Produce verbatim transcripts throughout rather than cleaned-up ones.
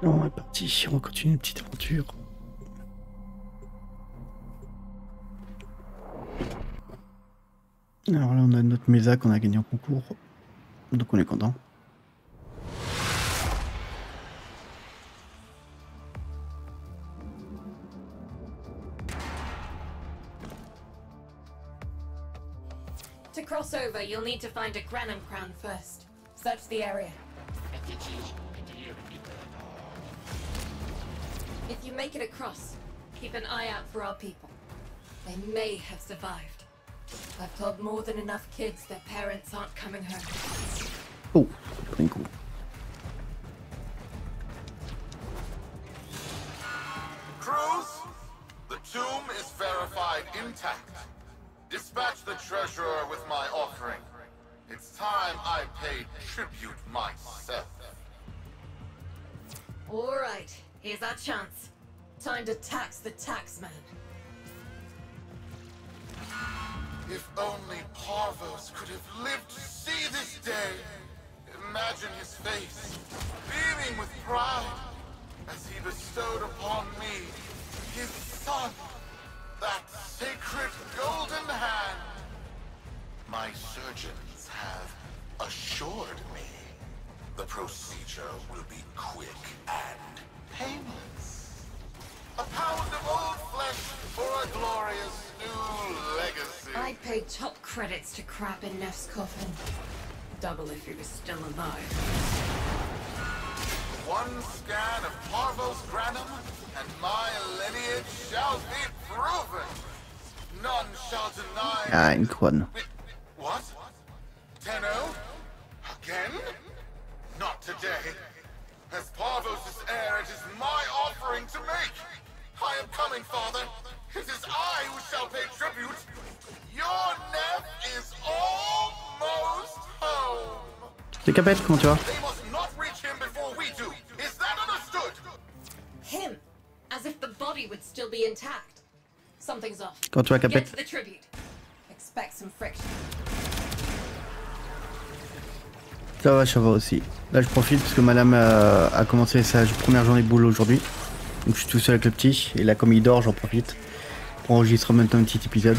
On est parti, on continue une petite aventure. Alors là, on a notre Mesa qu'on a gagné en concours, donc on est content. To cross over, you'll need to find a Granum crown first. Search the area. If you make it across, keep an eye out for our people. They may have survived. I've told more than enough kids their parents aren't coming home. Oh, pretty cool. Crews, the tomb is verified intact. Dispatch the treasurer with my offering. It's time I paid tribute myself. All right, here's our chance. Time to tax the taxman. If only Parvos could have lived to see this day. Imagine his face, beaming with pride, as he bestowed upon me, his son, that sacred golden hand. My surgeons have assured me the procedure will be quick and painless. A pound of old flesh for a glorious new legacy. I paid top credits to crap in Neff's coffin. Double if he was still alive. One scan of Parvos Granum, and my lineage shall be proven. None shall deny. Ah, une couronne. What? Tenno? Again? Not today. As Parvos' heir, it is my offering to make. I am coming, father. It is I who shall pay tribute. Your Neff is almost home. Les capettes, comment tu vas? They must not reach him before we do. Is that understood? Him? As if the body would still be intact. Something's off. Comment tu vas, Get capette? to the tribute. Expect some friction. Ça va, ça va aussi. Là, je profite parce que madame a, a commencé sa première journée de boulot aujourd'hui. Donc je suis tout seul avec le petit. Et là, comme il dort, j'en profite pour enregistrer en même temps un petit épisode.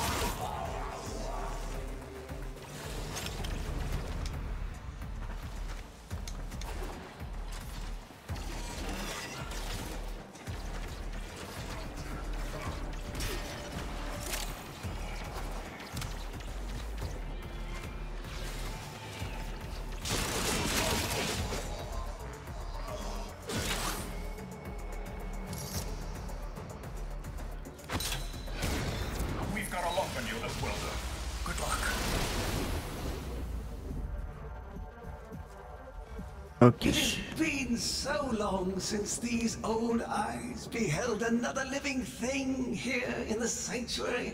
We've got a lock on you, Eswelda. Good luck. Ok. It has been so long since these old eyes beheld another living thing here in the sanctuary.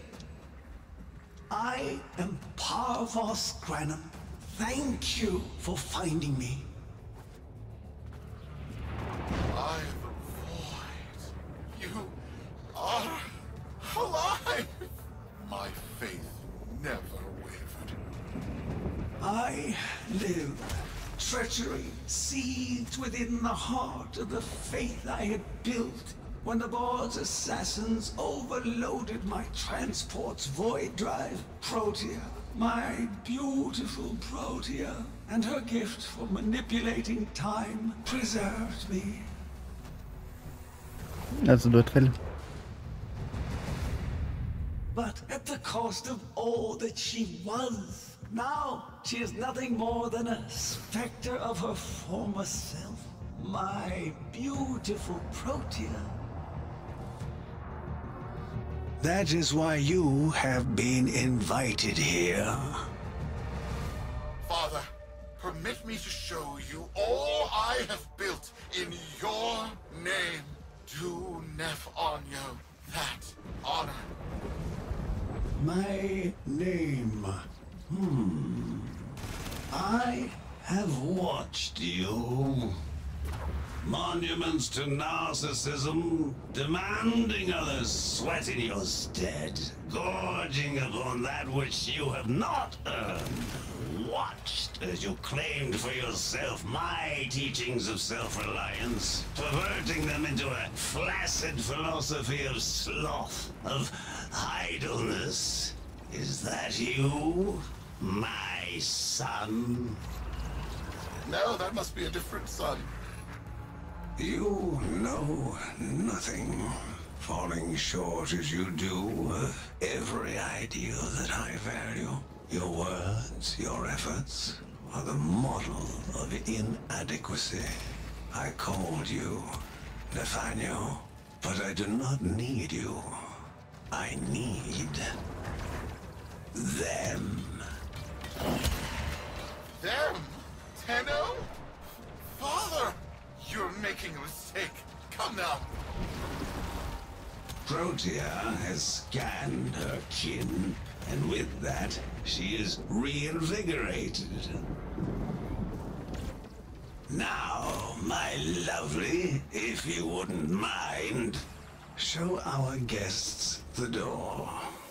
I am Parvos Granum. Thank you for finding me. I am the void. You are alive. My faith never wavered. I live. Treachery seethed within the heart of the faith I had built when the board's assassins overloaded my transport's void drive. Protea, my beautiful Protea, and her gift for manipulating time preserved me. Là, ça doit être elle. But at the cost of all that she was. Now, she is nothing more than a specter of her former self. My beautiful Protea. That is why you have been invited here. Father, permit me to show you all I have built in your name. Do Neff Anyo that honor. My name. Hmm. I have watched you. Monuments to narcissism, demanding others sweat in your stead, gorging upon that which you have not earned. Watched as you claimed for yourself my teachings of self-reliance, perverting them into a flaccid philosophy of sloth, of idleness. Is that you, my son? No, that must be a different son. You know nothing, falling short as you do of every ideal that I value. Your words, your efforts, are the model of inadequacy. I called you, Nathaniel, but I do not need you. I need them. Them? Tenno? Father! You're making a mistake. Come now. Protea has scanned her kin, and with that, she is reinvigorated. Now, my lovely, if you wouldn't mind, show our guests the door.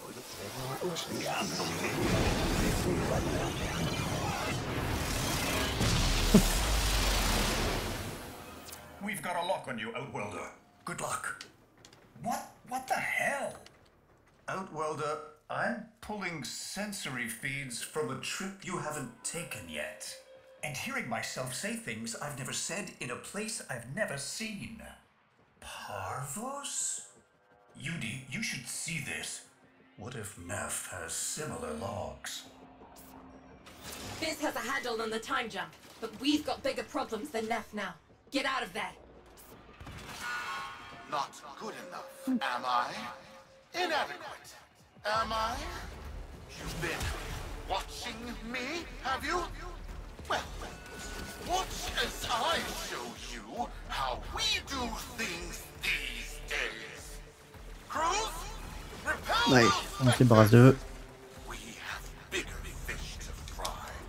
We've got a lock on you, Outworlder. Good luck. What? What the hell? Outworlder, I'm pulling sensory feeds from a trip you haven't taken yet. And hearing myself say things I've never said in a place I've never seen. Parvos? Yudi, you should see this. What if Neff has similar logs? Biz has a handle on the time jump, but we've got bigger problems than Neff now. Get out of there. Not good enough, am I? Inadequate, am I? You've been watching me, have you? Well, watch as I show you how we do things these days. Cruz, repel Ouais, those on se débarrasse d'eux. We have bigger fish to fry.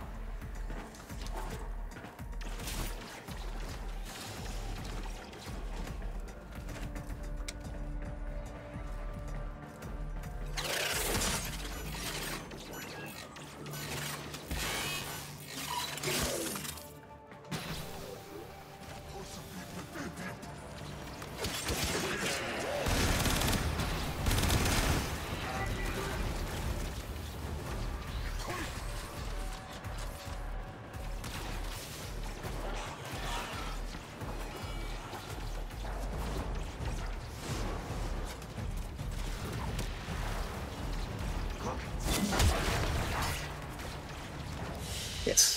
Yes.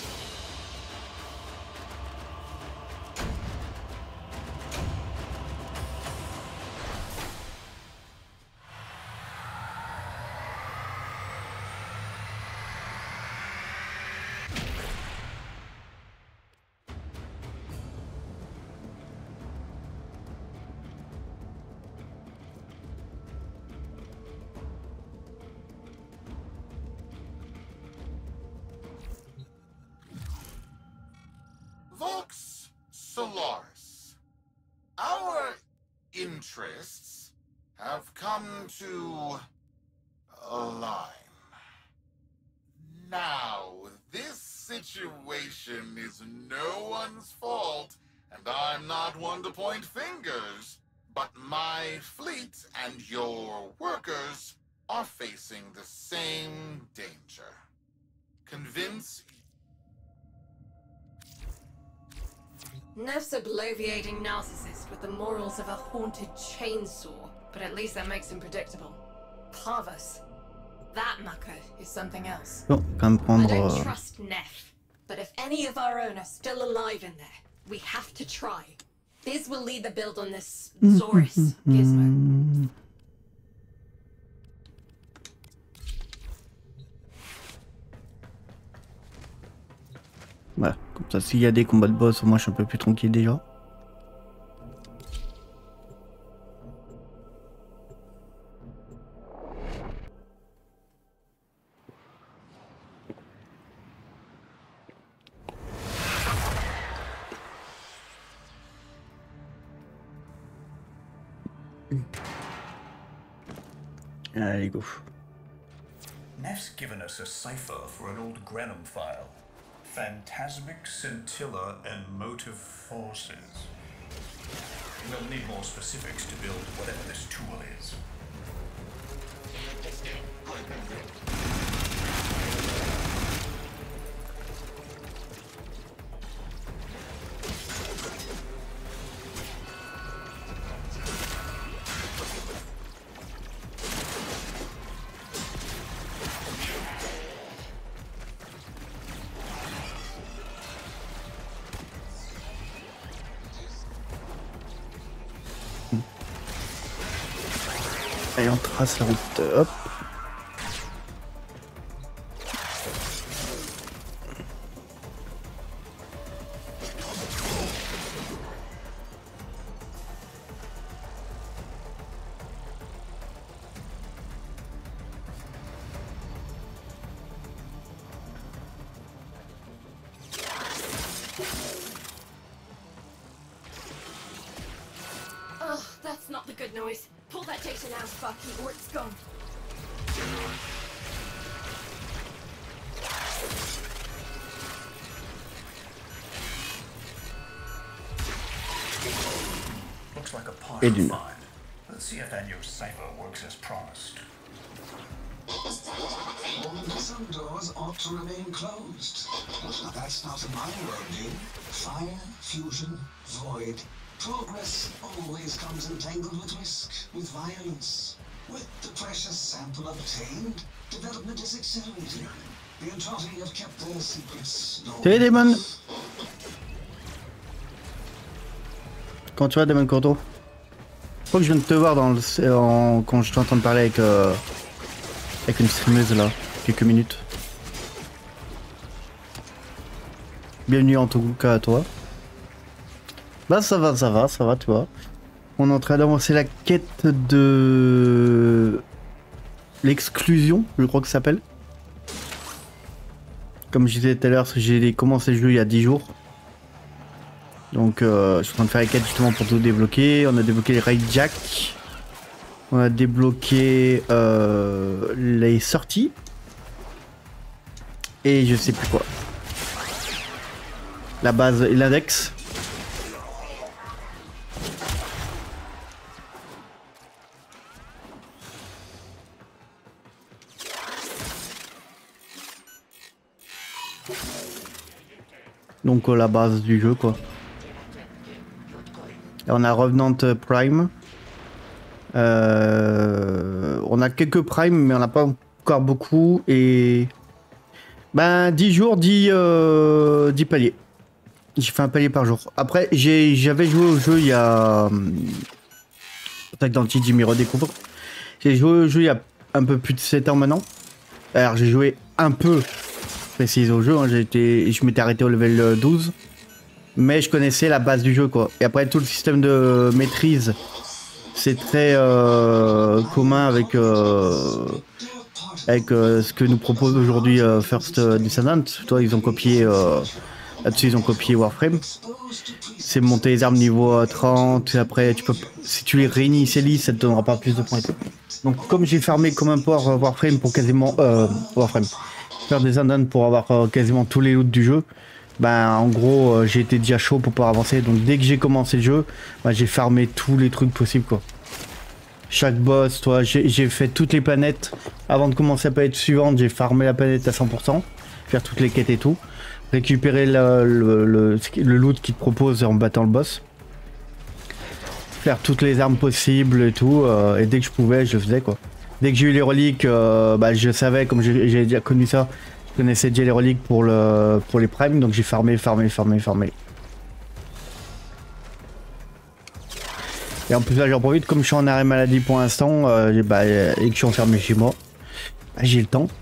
Vox Solaris. Our interests have come to align. Now, this situation is no one's fault, and I'm not one to point fingers, but my fleet and your workers are facing the same danger. Convince Neff's a bloviating narcissist with the morals of a haunted chainsaw, but at least that makes him predictable. Parvos. That mucker is something else. Bon, quand même I prendre. don't euh, trust Neff, but if any of our own are still alive in there, we have to try. Biz will lead the build on this Zorus gizmo. Voilà, comme ça, s'il y a des combats de boss, au moins je suis un peu plus tranquille déjà. Allez, go. Neff's given us a cipher for an old Grenham file. Phantasmic scintilla and motive forces. We'll need more specifics to build whatever this tool is. Allez, on trace la route. Hop. Oh, that's not the good noise. Pull that data now, Sparky, or it's gone. Looks like a Et partial d'une. find. Let's see if that new cipher works as promised. Some doors ought to remain closed. That's not in my worldview. Fire, fusion, void. Progress always comes entangled with risk, with violence. With the precious sample obtained, development is accelerating. The Entrati have kept their secrets. Salut Damon. Quand tu vas Damon Cordo? Je crois que je viens de te voir dans le, en, quand je t'entends parler avec, euh, avec une streameuse là, quelques minutes. Bienvenue en tout cas à toi. Bah ça va, ça va, ça va, tu vois. On est en train d'avancer la quête de l'exclusion, je crois que ça s'appelle. Comme je disais tout à l'heure, j'ai commencé le jeu il y a dix jours. Donc euh, je suis en train de faire la quête justement pour tout débloquer. On a débloqué les raid jack. On a débloqué euh, les sorties. Et je sais plus quoi. La base et l'index. Donc euh, la base du jeu quoi. Et on a Revenant Prime. Euh, on a quelques Prime mais on n'a pas encore beaucoup. Et ben dix jours, dix, euh, dix paliers. J'ai fait un palier par jour. Après j'avais joué au jeu il y a... Attaque d'Anti Jimmy redécouvre. J'ai joué au jeu il y a un peu plus de sept ans maintenant. Alors j'ai joué un peu précise au jeu, hein. J'ai été, je m'étais arrêté au level douze. Mais je connaissais la base du jeu quoi. Et après tout le système de maîtrise, c'est très euh, commun avec, euh, avec euh, ce que nous propose aujourd'hui euh, First Descendant. Toi ils ont copié, euh, là-dessus ils ont copié Warframe. C'est monter les armes niveau trente, et après tu peux, si tu les réinitialises ça te donnera pas plus de points. Donc comme j'ai farmé comme un port euh, Warframe pour quasiment... Euh, Warframe. Faire des Descendant pour avoir euh, quasiment tous les loots du jeu. Ben en gros euh, j'ai été déjà chaud pour pouvoir avancer. Donc dès que j'ai commencé le jeu, ben, j'ai farmé tous les trucs possibles quoi. Chaque boss, toi, j'ai fait toutes les planètes. Avant de commencer la planète suivante, j'ai farmé la planète à cent pour cent. Faire toutes les quêtes et tout. Récupérer le, le, le, le loot qu'il te propose en battant le boss. Faire toutes les armes possibles et tout. Euh, et dès que je pouvais, je faisais quoi. Dès que j'ai eu les reliques, euh, bah, je savais, comme j'ai déjà connu ça, je connaissais déjà les reliques pour, le, pour les primes, donc j'ai farmé, farmé, farmé, farmé. Et en plus là j'en profite, comme je suis en arrêt maladie pour l'instant, euh, bah, et que je suis enfermé chez moi, bah, j'ai le temps.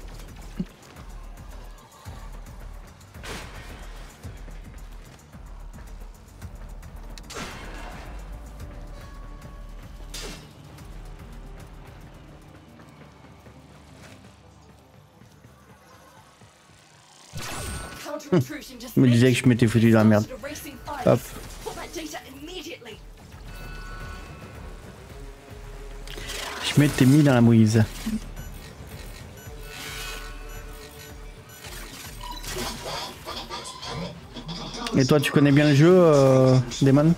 Je me disais que je m'étais foutu dans la merde. Hop. Je m'étais mis dans la mouise. Et toi, tu connais bien le jeu, euh, Damon?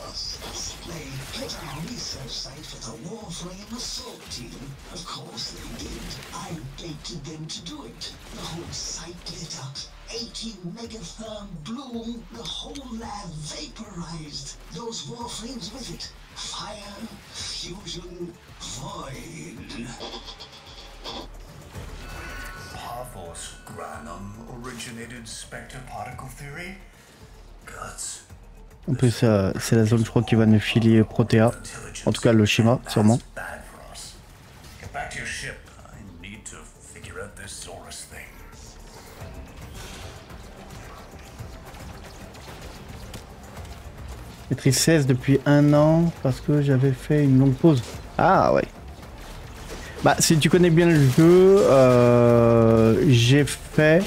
Megatherm bloom, the whole lab vaporized. Those warframes with it. Fire, fusion, void. Parvos Granum originated Spectre particle theory. Guts. En plus, euh, c'est la zone, je crois, qui va nous filer Protea. En tout cas, le schéma, sûrement. Get back to your ship. I need to figure out this Zorus thing. Maîtrise seize depuis un an parce que j'avais fait une longue pause. Ah ouais. Bah si tu connais bien le jeu, euh, j'ai fait...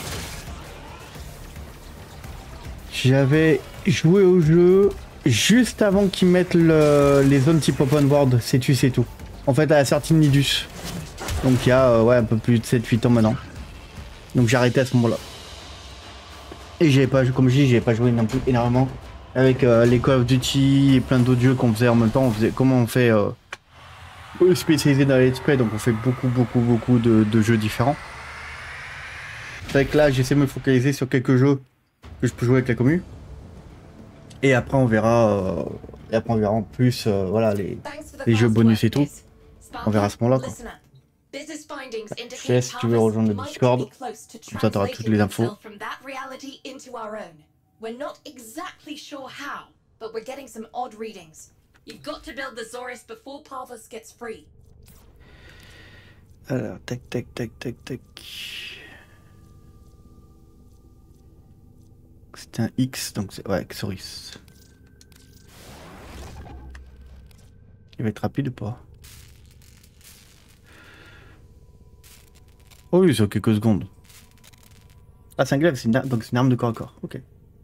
J'avais joué au jeu juste avant qu'ils mettent le, les zones type open world, c'est tu c'est tout. En fait à la sortie de Nidus. Donc il y a euh, ouais, un peu plus de sept huit ans maintenant. Donc j'ai arrêté à ce moment-là. Et j'ai pas, comme je dis, j'ai pas joué non plus énormément. Avec euh, les Call of Duty et plein d'autres jeux qu'on faisait en même temps, on faisait comment on fait euh, spécialisé dans les let's play, donc on fait beaucoup beaucoup beaucoup de, de jeux différents. C'est vrai que là j'essaie de me focaliser sur quelques jeux que je peux jouer avec la commu. Et après on verra, euh, et après on verra en plus euh, voilà les, les jeux bonus et tout. On verra à ce moment-là quoi. Je te laisse si tu veux rejoindre le Discord, comme ça tu auras toutes les infos. We're not exactly sure how, but we're getting some odd readings. You've got to build the Zorus before Parvos gets free. Alors, tac, tac, tac, tac, tac. C'est un X, donc c'est... Ouais, Xorus. Il va être rapide ou pas? Oh oui, sur quelques secondes. Ah, c'est un glaive, donc c'est une arme de corps à corps. Ok.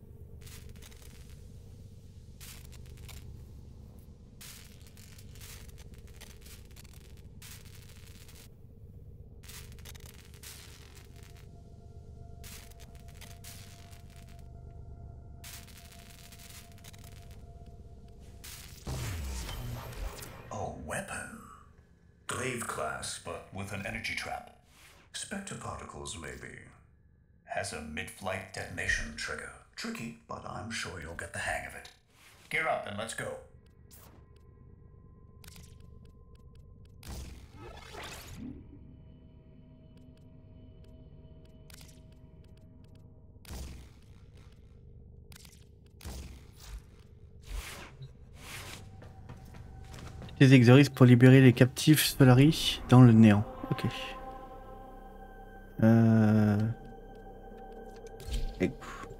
Glaive class, but with an energy trap. Spectre particles, maybe. Has a mid-flight detonation trigger. Tricky, but I'm sure you'll get the hang of it. Gear up and let's go. Les Exoris pour libérer les captifs Solari dans le néant. Ok. Euh... Et...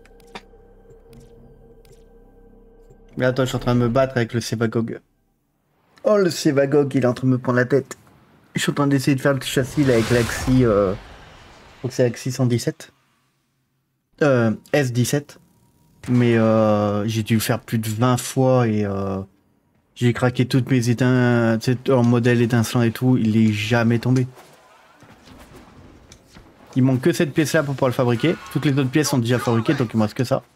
Mais attends, je suis en train de me battre avec le Sevagog. Oh, le Sevagog, il est en train de me prendre la tête. Je suis en train d'essayer de faire le châssis là, avec l'Axi... Euh... Je crois que c'est l'Axi cent dix-sept. Euh, S dix-sept. Mais euh, j'ai dû le faire plus de vingt fois et... Euh... J'ai craqué toutes mes éteintes, en modèle étincelant et tout, il est jamais tombé. Il manque que cette pièce là pour pouvoir le fabriquer. Toutes les autres pièces sont déjà fabriquées, donc il me reste que ça.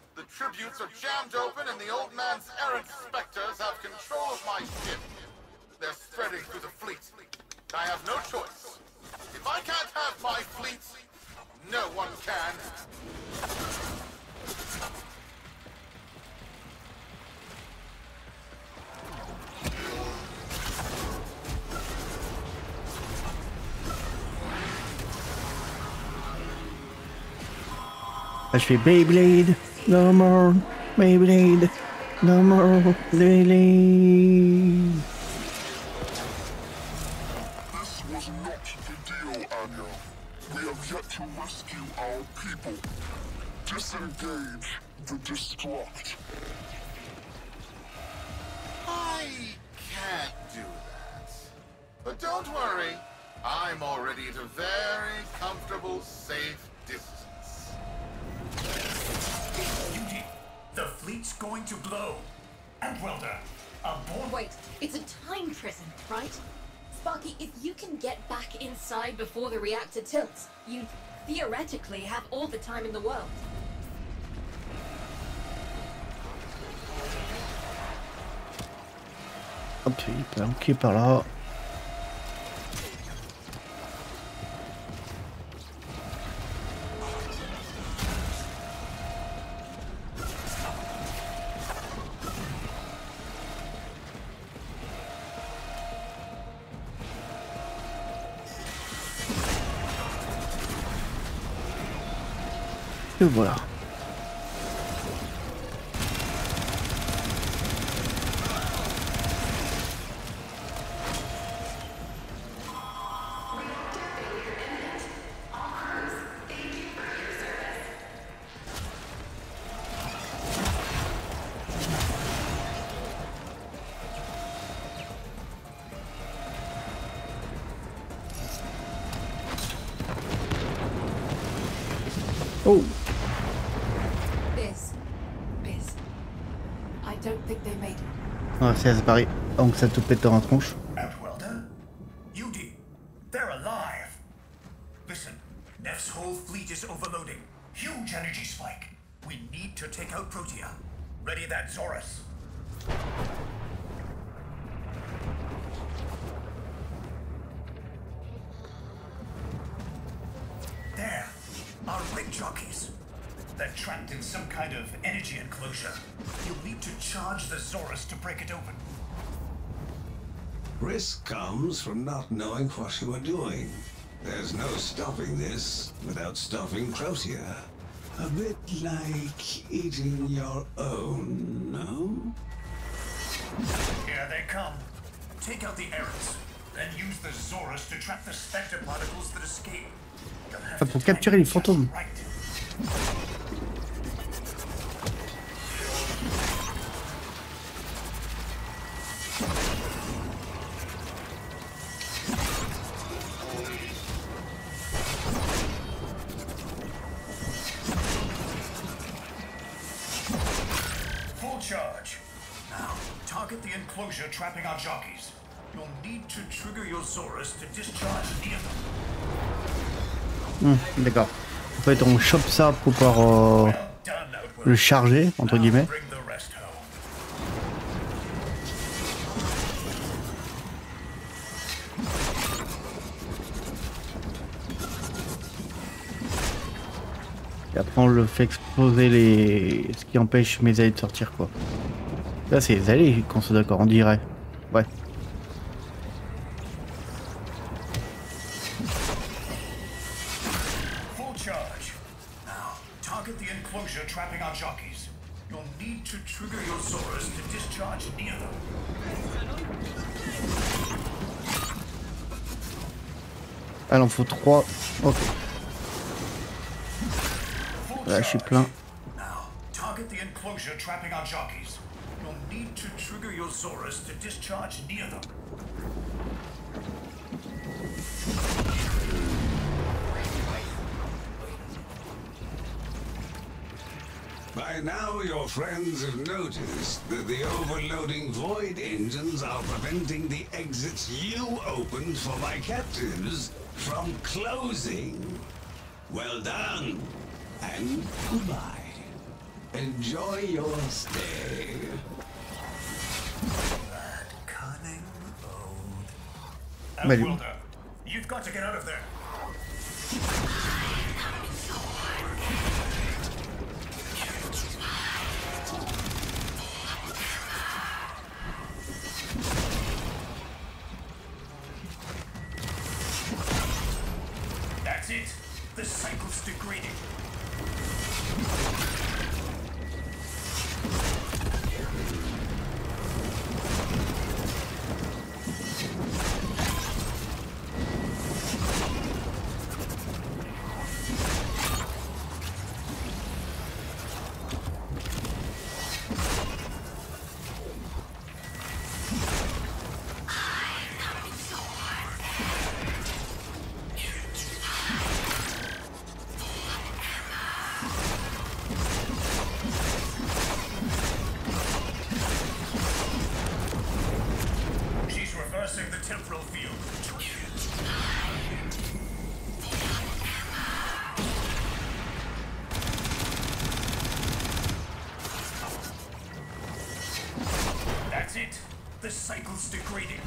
Je fais Beyblade, no more, Beyblade, no more, Beyblade. This was not the deal, Anya. We have yet to rescue our people. Disengage the destruct. I can't do that. But don't worry, I'm already at a very comfortable, safe distance. Beauty, the fleet's going to blow. And Welder, aboard. Wait, it's a time prison, right? Sparky, if you can get back inside before the reactor tilts, you theoretically have all the time in the world. Hop, il peut manquer par là. Et voilà. Oh. Biz. Biz. I don't think they made it. Ah, c'est Asbari. Donc ça te pète dans la tronche. Outwelder? U D, they're alive. Listen, Neff's whole fleet is overloading. Huge energy spike. We need to take out Protea. Ready that Zorus. There, our rig jockeys. They're trapped in some kind of energy enclosure. You'll need to charge the Zorus to break it open. Risk comes from not knowing what you are doing. There's no stopping this without stopping Protea. A bit like eating your own, no? Here they come. Take out the Errors, then use the Zorus to trap the spectre particles that escape. You'll have Ah, to pour time capturer it les just fantômes. right. Full charge. Now, target the enclosure trapping our jockeys. You'll need to trigger your Zorus to discharge near them. Hmm, d'accord. En fait, on chope ça pour pouvoir euh, Well done, Outwelder. le charger, entre Now guillemets. bring the rest home. Et après, on le fait exploser les... ce qui empêche mes alliés de sortir, quoi. Là, c'est les alliés qu'on soit d'accord, on dirait. Ouais. Full charge. Now, target the enclosure trapping our jockeys. You'll need to trigger your Zorus to discharge near them. Ah, il en faut trois. Ok. Full Là, je suis charge. plein. Now, target the enclosure trapping our jockeys. You'll need to trigger your Zorus to discharge near them. By now, your friends have noticed that the overloading void engines are preventing the exits you opened for my captives from closing. Well done, and goodbye. Enjoy your stay. That cunning ode. Bah, lui- Outwelder, you've got to get out of there. That's it. The cycle's degrading. temporal field. That's it. The cycle's degrading.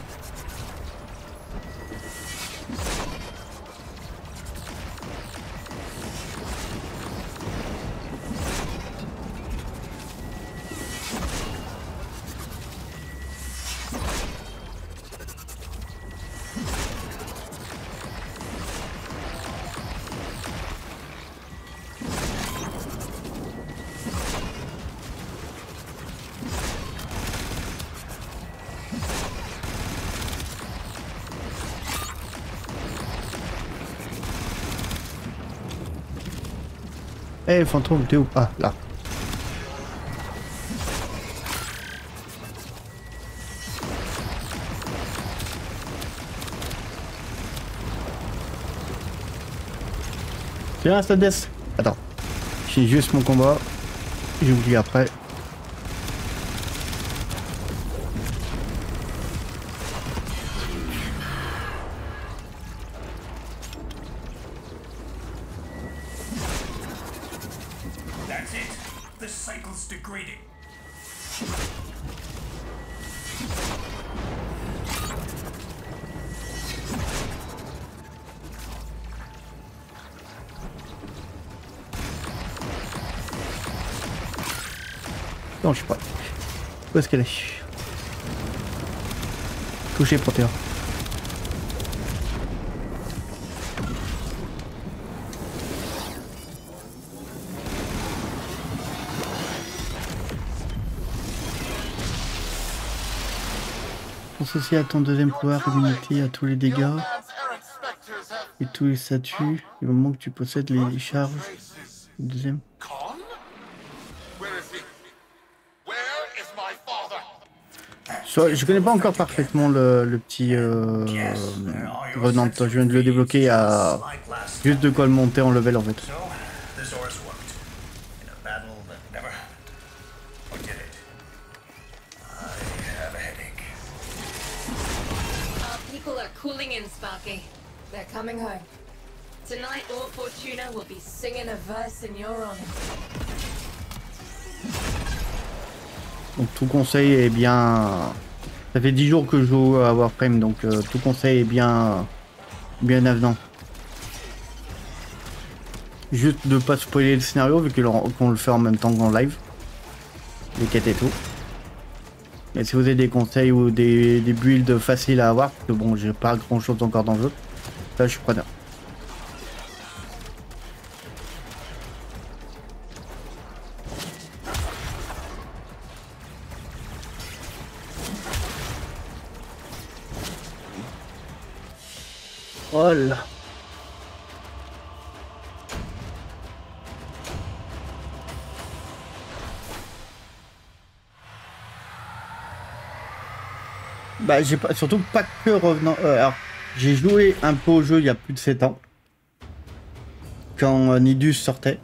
Eh, hey, fantôme, t'es où? Ah, là. Tiens, ça death. Attends. J'ai juste mon combat. J'oublie après. That's it. The cycle's degrading. Non, je sais pas. Où est-ce qu'elle est? Touché, Protéa. Associé à ton deuxième pouvoir, immunité à tous les dégâts et tous les statuts, du moment que tu possèdes les charges. Deuxième. So, je connais pas encore parfaitement le, le petit euh, Revenant. Je viens de le débloquer à juste de quoi le monter en level en fait. Cooling in, Sparky. They're coming home. Tonight, Lord Fortuna will be singing a verse in your honor. Donc tout conseil est bien... Ça fait dix jours que je joue à Warframe, donc euh, tout conseil est bien... bien avenant. Juste de pas spoiler le scénario, vu qu'on le fait en même temps qu'en live. Les quêtes et tout. Et si vous avez des conseils ou des, des builds faciles à avoir, parce que bon, j'ai pas grand chose encore dans le jeu, là je suis preneur. Oh là. Bah j'ai pas, surtout pas que Revenant. Euh, alors j'ai joué un peu au jeu il y a plus de sept ans. Quand euh, Nidus sortait.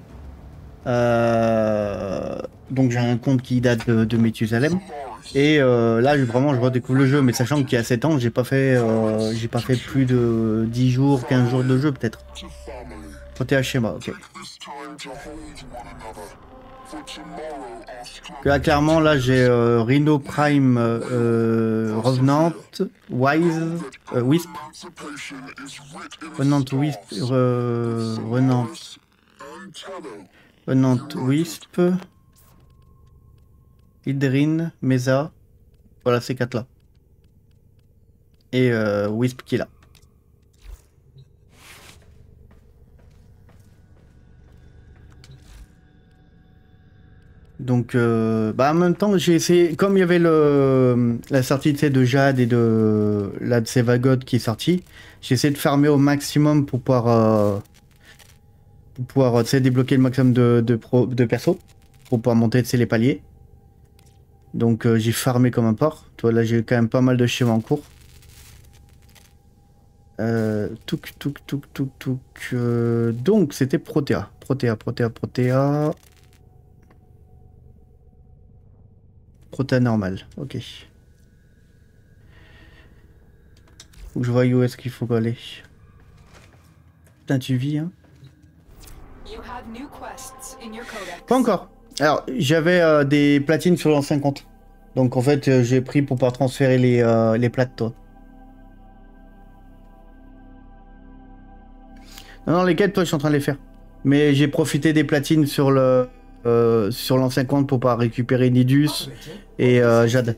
Euh, donc j'ai un compte qui date de, de Methusalem. Et euh, là vraiment je redécouvre le jeu, mais sachant qu'il y a sept ans, j'ai pas fait euh, j'ai pas fait plus de dix jours, quinze jours de jeu peut-être. Côté schéma, ok. Là clairement là j'ai euh, Rhino Prime, euh, Revenant, Wise, euh, Wisp, Revenant Wisp, re, Revenant, Revenant Wisp, Hydrine, Mesa, voilà ces quatre là. Et euh, Wisp qui est là. Donc, euh, bah en même temps, j'ai essayé, comme il y avait le, la sortie de Jade et de la de Sevagot qui est sortie, j'ai essayé de farmer au maximum pour pouvoir, euh, pour pouvoir débloquer le maximum de, de, pro, de perso, pour pouvoir monter les paliers. Donc, euh, j'ai farmé comme un porc. Toi, là, j'ai quand même pas mal de schémas en cours. Euh, touk, touk, touk, touk, touk. Euh, donc, c'était Protéa. Protéa, Protéa, Protéa. Protéa normal, ok. Faut que je voie où est-ce qu'il faut aller. Putain, tu vis, hein. Pas encore. Alors, j'avais euh, des platines sur l'ancien compte. Donc, en fait, euh, j'ai pris pour pouvoir transférer les, euh, les plates, toi. Non, non, les quêtes, toi, je suis en train de les faire. Mais j'ai profité des platines sur le euh, sur l'ancien compte pour pas récupérer Nidus et euh, Jade.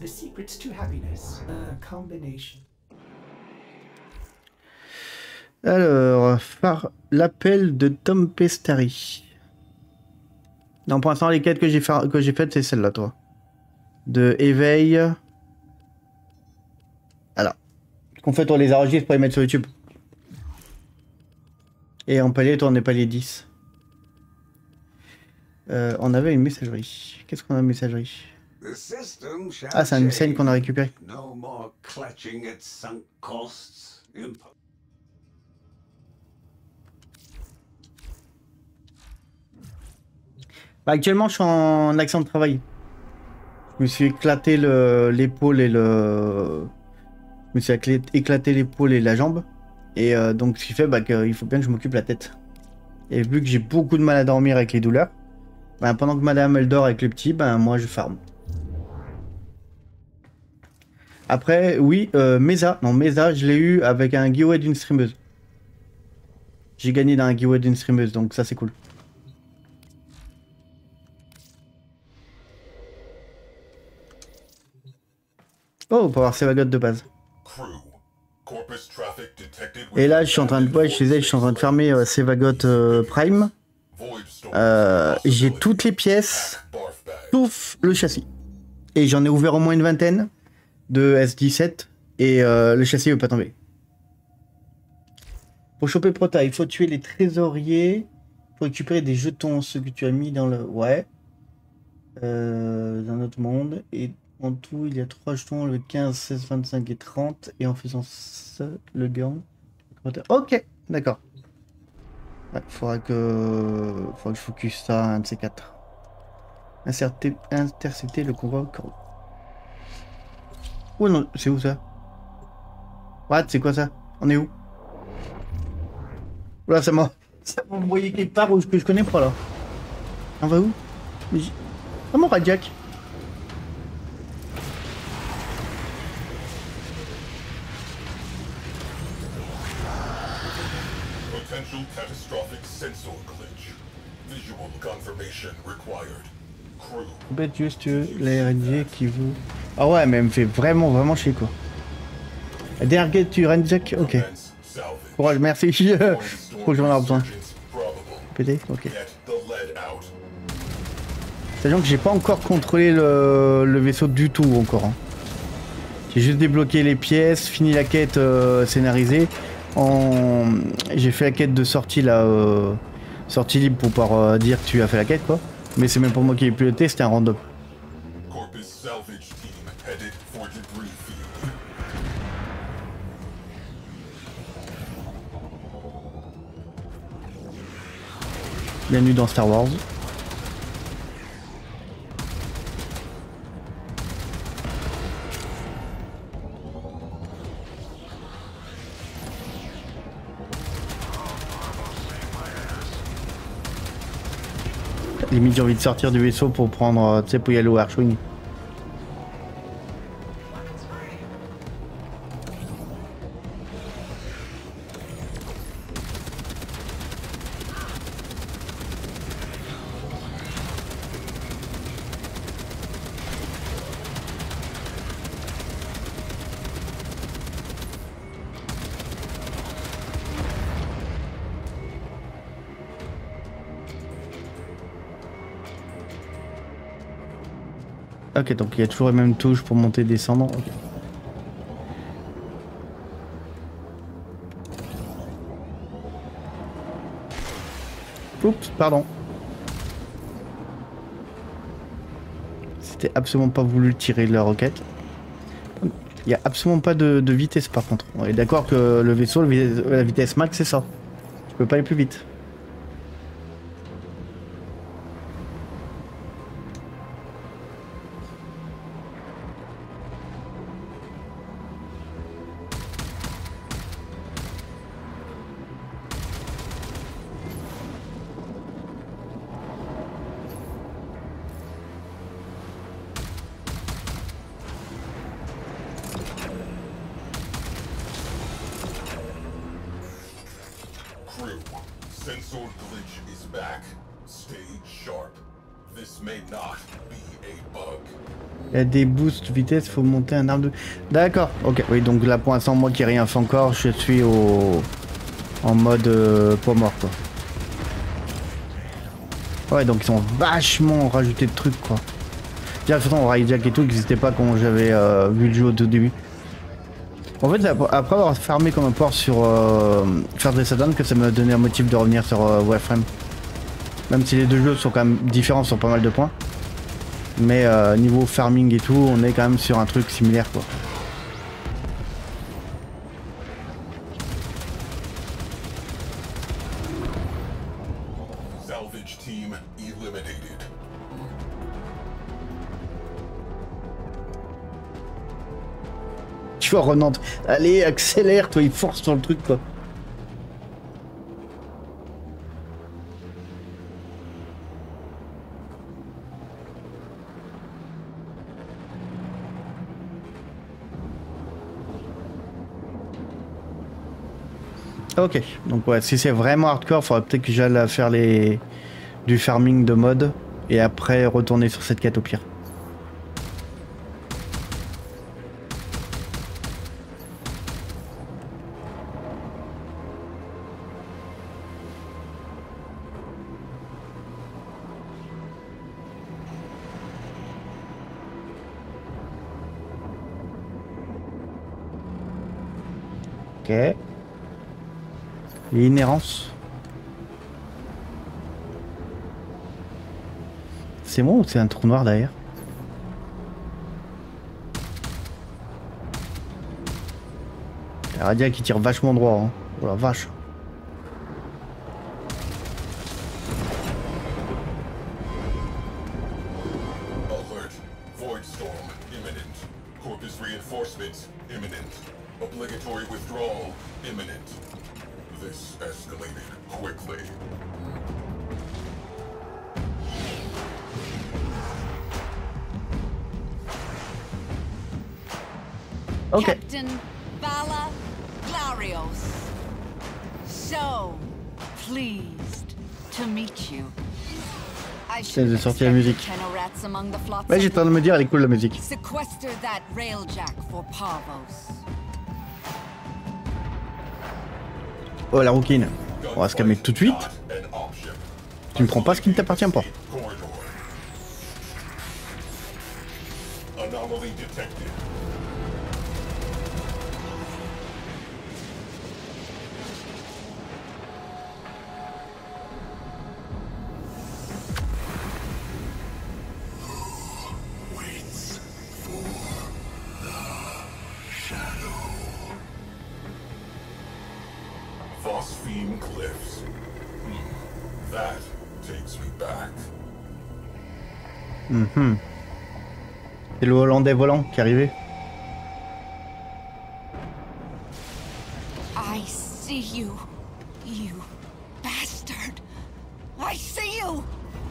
Alors, faire l'appel de Tom Pestari. Non, pour l'instant, les quêtes que j'ai fa que j'ai faites, c'est celle-là, toi. De éveil. Alors. Qu'on fait, on les enregistre pour les mettre sur YouTube. Et en palier, toi, on est palier dix. Euh, on avait une messagerie. Qu'est-ce qu'on a une messagerie? Ah, c'est une scène qu'on a récupérée. Bah, actuellement, je suis en action de travail. Je me suis éclaté l'épaule et le... Je me suis éclaté l'épaule et la jambe. Et euh, donc, ce qui fait bah, qu'il faut bien que je m'occupe la tête. Et vu que j'ai beaucoup de mal à dormir avec les douleurs, bah, pendant que madame elle dort avec le petit, bah, moi je farm. Après, oui, euh, Mesa. Non, Mesa, je l'ai eu avec un giveaway d'une streameuse. J'ai gagné d'un giveaway d'une streameuse, donc ça c'est cool. Oh, pour avoir ses bagottes de base. Et là, je suis en train de, ouais, je disais, je suis en train de fermer euh, ces vagottes euh, Prime. Euh, J'ai toutes les pièces, sauf le châssis. Et j'en ai ouvert au moins une vingtaine de S dix-sept. Et euh, le châssis ne veut pas tomber. Pour choper Prota, il faut tuer les trésoriers pour récupérer des jetons, ceux que tu as mis dans le... Ouais. Euh, dans notre monde. Et en tout, il y a trois jetons, le quinze, seize, vingt-cinq et trente. Et en faisant ça, le gant... Ok, d'accord. Il faudra que... faudra que je focus ça, un de ces quatre. Inserter... Intercepter le convoi au corps. Oh non, c'est où ça? What, c'est quoi ça? On est où? Là, ça m'a... Ça m'a envoyé quelque part où, que je connais pas, là. On va où? Ah, mon Radiac. Potential catastrophic sensor glitch. Visual confirmation required. Crew. Bête juste la R N G qui vous... Ah ouais, mais elle me fait vraiment, vraiment chier, quoi. La dernière quête, tu Renjack? Ok. Courage, merci. Je crois que j'en ai besoin. Pété? Ok. Sachant que j'ai pas encore contrôlé le, le vaisseau du tout encore. Hein. J'ai juste débloqué les pièces, fini la quête euh, scénarisée. En... J'ai fait la quête de sortie là, euh... sortie libre pour pouvoir euh, dire que tu as fait la quête quoi. Mais c'est même pas moi qui l'ai piloté, c'était un random. Bienvenue dans Star Wars. Limite j'ai envie de sortir du vaisseau pour prendre, tu sais, pour y aller au Archwing. Ok, donc il y a toujours les mêmes touches pour monter et descendre. Okay. Oups, pardon. C'était absolument pas voulu tirer la roquette. Il n'y a absolument pas de, de vitesse par contre. On est d'accord que le vaisseau, le, la vitesse max c'est ça. Tu peux pas aller plus vite. sensor glitch is back. Stay sharp. This may not be a bug. Il y a des boosts vitesse, faut monter un arbre de... D'accord, ok. Oui, donc là pour l'instant, moi qui ai rien fait encore, je suis au... en mode euh, pas mort quoi. Ouais, donc ils ont vachement rajouté de trucs quoi. Déjà, de toute façon, Railjack et tout n'existait pas quand j'avais euh, vu le jeu au tout début. En fait, après avoir farmé comme un porc sur euh, First Descendant, que ça m'a donné un motif de revenir sur euh, Warframe. Même si les deux jeux sont quand même différents sur pas mal de points. Mais euh, niveau farming et tout, on est quand même sur un truc similaire quoi. Salvage team eliminated. Tu vois Renant, allez accélère toi, il force sur le truc quoi. Ok, donc ouais, si c'est vraiment hardcore, faudrait peut-être que j'aille faire les du farming de mode et après retourner sur cette quête au pire. Ok. L'inhérence. C'est moi ou c'est un trou noir derrière? La Radia qui tire vachement droit, hein. Oh la vache. Alert. Void storm imminent. Corpus reinforcements imminent. Obligatory withdrawal imminent. This escalated quickly. Ok. Captain Vala Glarios. So pleased to meet you. I C'est de sortir la musique. Ouais, j'étais en train de me dire, elle est cool la musique. Sequester that railjack for Parvos. Oh la rouquine. On va se calmer tout de suite. Tu me prends pas ce qui ne t'appartient pas. Anomaly detected. Waits for the shadow. Phosphine cliffs. Hmm. That takes me back. Mhm. C'est le Hollandais volant qui est arrivé. I see you, you bastard. I see you.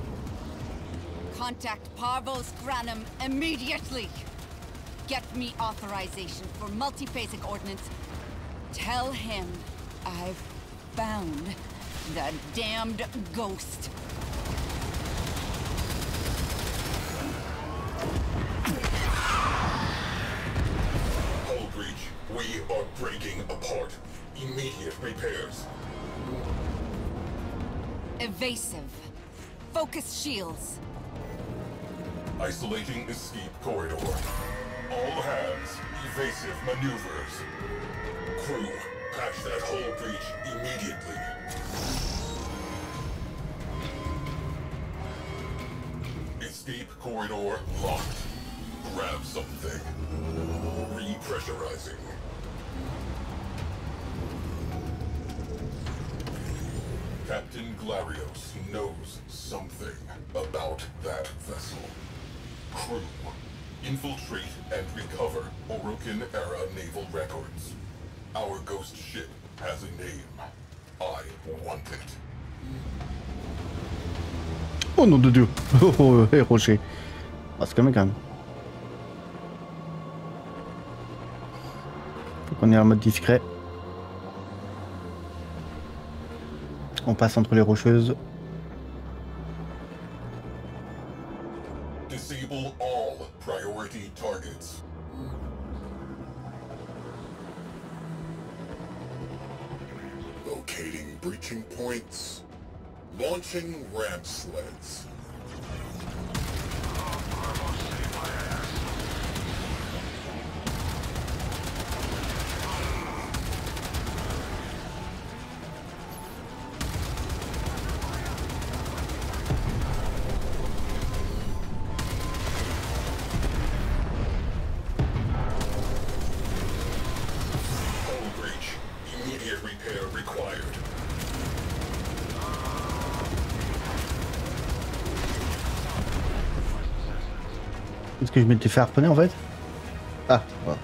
Contact Parvos Granum immediately. Get me authorization for multiphasic ordnance. Tell him I've found the damned ghost. Hull breach. We are breaking apart. Immediate repairs. Evasive. Focus shields. Isolating escape corridor. All hands, evasive maneuvers. Crew, patch that hull breach immediately. Escape corridor locked. Grab something. Repressurizing. Captain Glarios knows something about that vessel. Crew, infiltrate and recover Orokin-era naval records. Our ghost ship has a name. I want it. Oh nom de Dieu. Oh, oh, hey, rocher. On va se calmer quand même. Faut qu'on ait un mode discret. On passe entre les rocheuses. Disable all priority targets. Locating breaching points. Launching ramp sleds. Est-ce que je m'étais fait harponner en fait? Ah, voilà.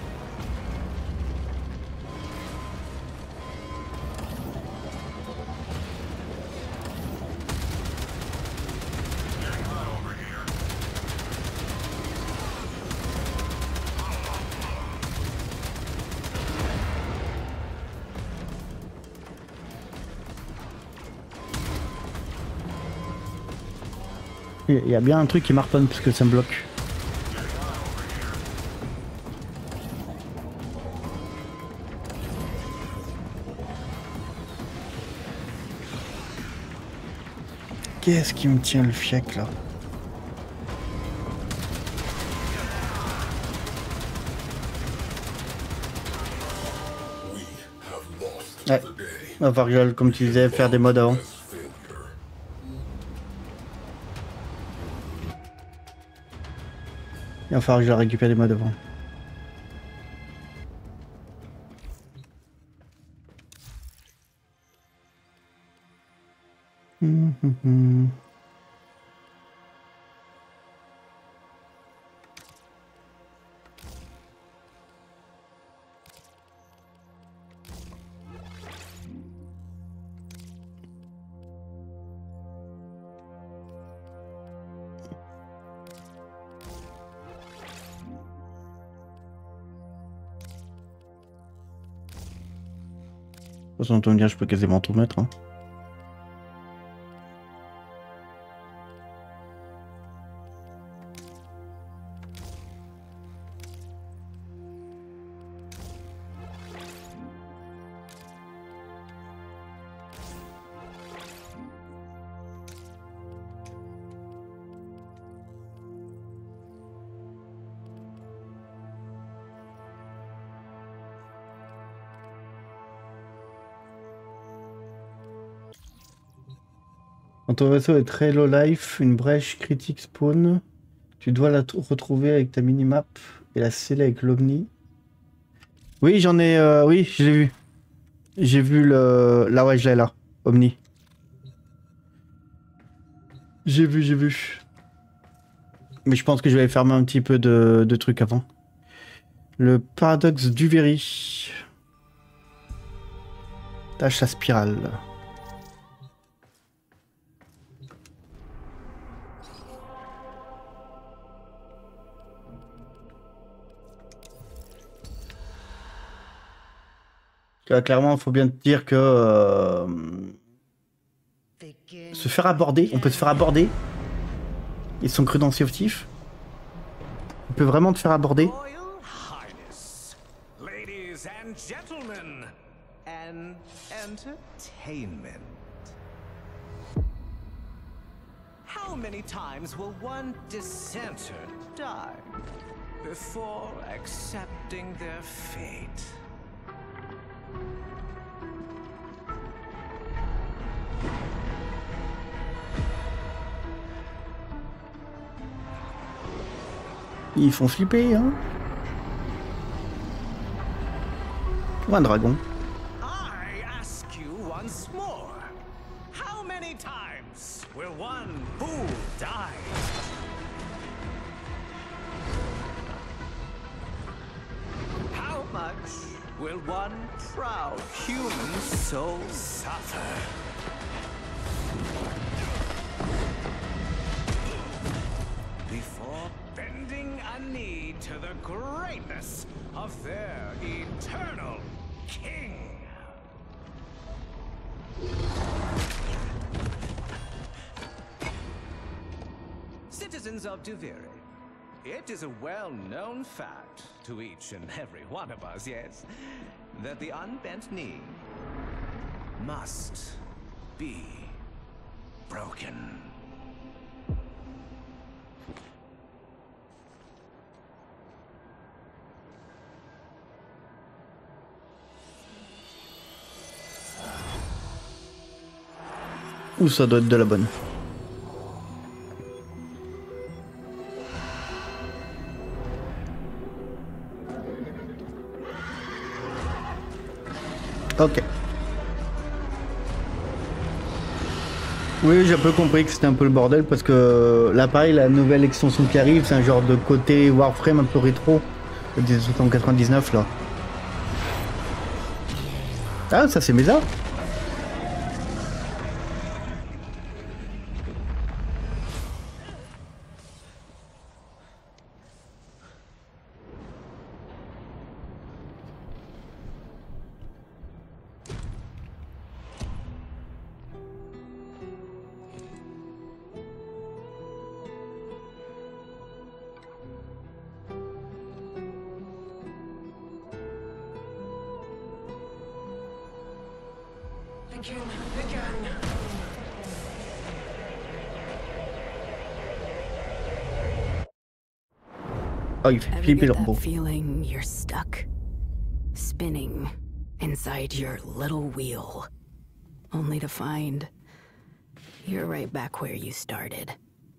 Il y a bien un truc qui m'harponne parce que ça me bloque. Qu'est-ce qui me tient le fiac là? Ouais, va falloir que j'aille, comme tu disais, faire des modes avant. Il va falloir que je récupère des modes avant. Hum, hum, hum. De toute façon, autant me dire, je peux quasiment tout mettre. Hein. Quand ton vaisseau est très low life, une brèche critique spawn. Tu dois la retrouver avec ta minimap et la sceller avec l'Omni. Oui, j'en ai... Euh, oui, je l'ai vu. J'ai vu le... Là, ouais, je l'ai là. Omni. J'ai vu, j'ai vu. Mais je pense que je vais fermer un petit peu de, de trucs avant. Le paradoxe du Very. Tâche à spirale. Clairement, il faut bien te dire que euh, se faire aborder, on peut se faire aborder. Ils sont crus dans Sea of Thief. On peut vraiment te faire aborder. Ladies and gentlemen, and entertainment. How many times will one dissenter die before accepting their fate? Ils font flipper, hein. Ou un dragon. I ask you once more. How many times will one fool die? How much will one proud human soul suffer? Before bending a knee to the greatness of their eternal king. citizens of Duviri. It is a well-known fact to each and every one of us, yes, that the unbent knee must be broken. Ou ça doit être de la bonne. Ok. Oui, j'ai un peu compris que c'était un peu le bordel parce que là, pareil, la nouvelle extension qui arrive, c'est un genre de côté Warframe un peu rétro de mille neuf cent quatre-vingt-dix-neuf là. Ah, ça c'est Mesa. Oh, il fait flipper le robot. Feeling you're stuck, spinning inside your little wheel, only to find you're right back where you started.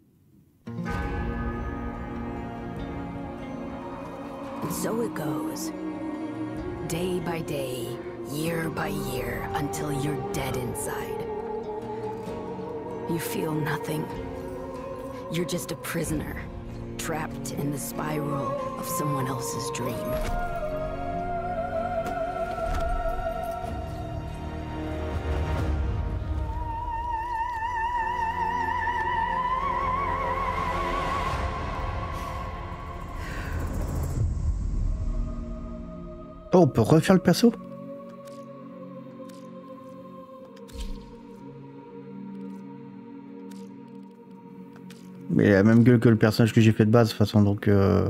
And so it goes, day by day, year by year, until you're dead inside. You feel nothing. You're just a prisoner, trapped in the spiral of someone else's dream. Oh, on peut refaire le perso? Mais il a la même gueule que le personnage que j'ai fait de base de toute façon, donc... Euh...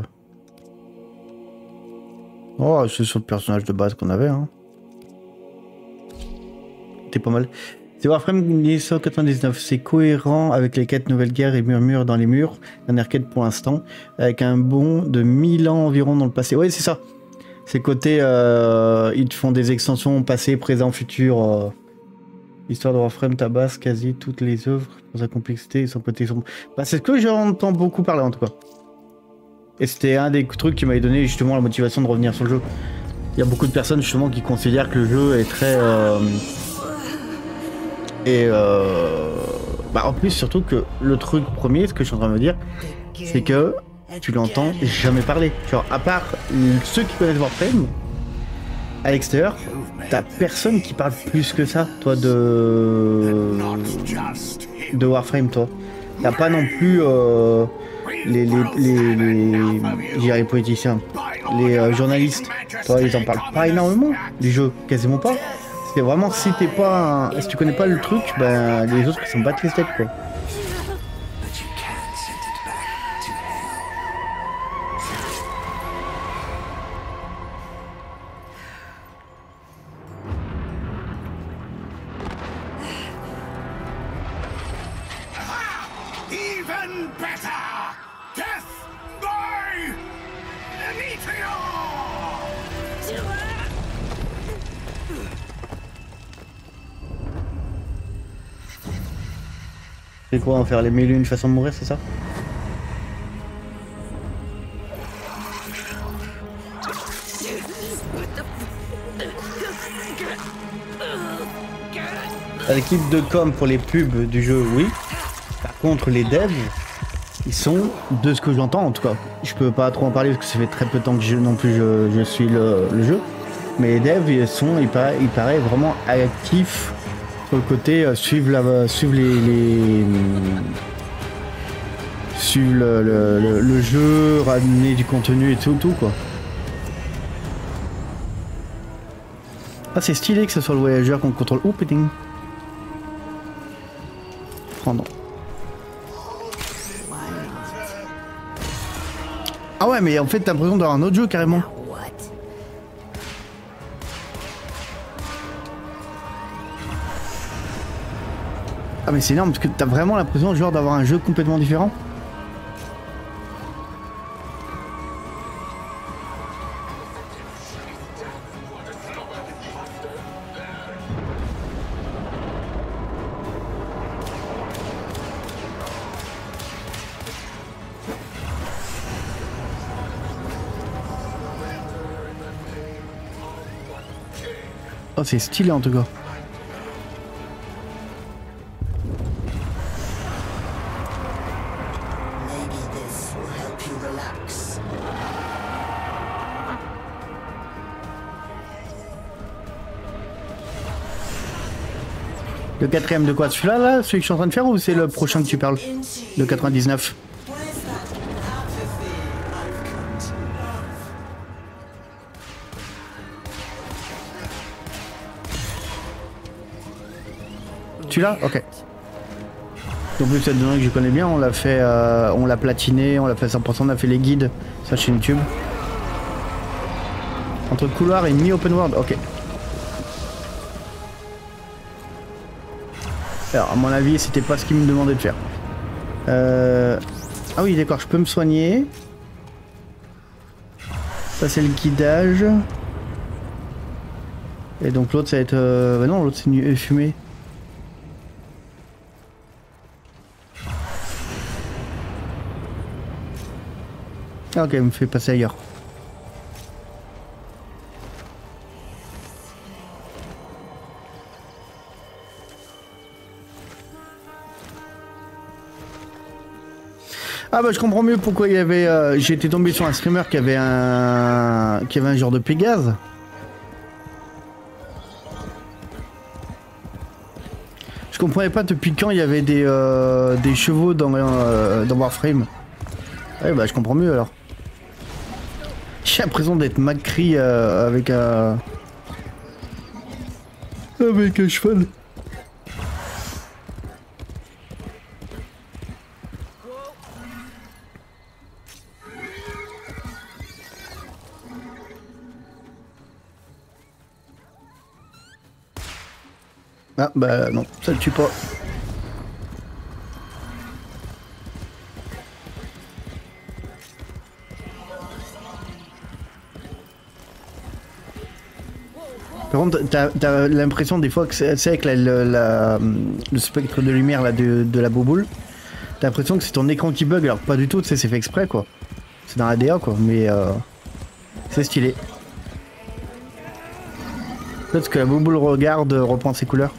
Oh, c'est sur le personnage de base qu'on avait, hein. C'était pas mal. C'est Warframe mille neuf cent quatre-vingt-dix-neuf, c'est cohérent avec les quêtes Nouvelle Guerre et Murmure dans les murs, dernière quête pour l'instant, avec un bond de mille ans environ dans le passé. Oui, c'est ça. C'est côté, euh, ils te font des extensions passé, présent, futur. Euh... L'histoire de Warframe tabasse quasi toutes les œuvres pour sa complexité et son côté sombre. Bah, c'est ce que j'entends beaucoup parler en tout cas. Et c'était un des trucs qui m'avait donné justement la motivation de revenir sur le jeu. Il y a beaucoup de personnes justement qui considèrent que le jeu est très... Euh... Et euh... bah, en plus surtout que le truc premier, ce que je suis en train de me dire, c'est que tu l'entends jamais parler. Genre à part ceux qui connaissent Warframe, à l'extérieur, t'as personne qui parle plus que ça, toi, de... de Warframe, toi. T'as pas non plus euh, les, les, les, les, les, les politiciens, les euh, journalistes, toi, ils en parlent pas énormément du jeu, quasiment pas. C'est vraiment, si t'es pas, un... si tu connais pas le truc, ben les autres ils s'en battent les steaks, quoi. C'est quoi, on va faire les mille et une façons de mourir, c'est ça? L'équipe de com pour les pubs du jeu, oui. Par contre, les devs, ils sont, de ce que j'entends en tout cas, je peux pas trop en parler parce que ça fait très peu de temps que je, non plus je, je suis le, le jeu, mais les devs, ils sont, il paraît, il paraît vraiment actifs sur le côté euh, suivre la, suivre les, les suivre le, le, le, le jeu, ramener du contenu et tout, tout quoi. Ah, c'est stylé que ce soit le voyageur qu'on contrôle. Oh putain. Oh non. Ah ouais, mais en fait, t'as l'impression d'avoir un autre jeu carrément. What? Ah mais c'est énorme parce que t'as vraiment l'impression genre d'avoir un jeu complètement différent. Oh c'est stylé en tout cas. Le quatrième de quoi? Celui-là, là, celui que je suis en train de faire ou c'est le prochain que tu parles? Le quatre-vingt-dix-neuf. Celui-là? Ok. Donc plus cette zone que je connais bien, on l'a fait, euh, on l'a platiné, on l'a fait cent pour cent, on a fait les guides, ça chez YouTube. Entre couloir et mi-open world, ok. Alors, à mon avis, c'était pas ce qu'il me demandait de faire. Euh... Ah oui, d'accord, je peux me soigner. Ça, c'est le guidage. Et donc, l'autre, ça va être... Euh... Bah non, l'autre, c'est fumé. Ah, ok, il me fait passer ailleurs. Ah bah je comprends mieux pourquoi il y avait... Euh, j'ai été tombé sur un streamer qui avait un... qui avait un genre de Pégase. Je comprenais pas depuis quand il y avait des, euh, des chevaux dans, euh, dans Warframe. Ouais bah je comprends mieux alors. J'ai l'impression d'être Macri euh, avec un... avec un cheval. Ah bah non, ça le tue pas. Par contre, t'as as, l'impression des fois que c'est avec la, la, la, le spectre de lumière là, de, de la bouboule, t'as l'impression que c'est ton écran qui bug, alors pas du tout, tu sais, c'est fait exprès quoi. C'est dans la D A quoi, mais euh, c'est stylé. Peut-être que la bouboule regarde, reprend ses couleurs.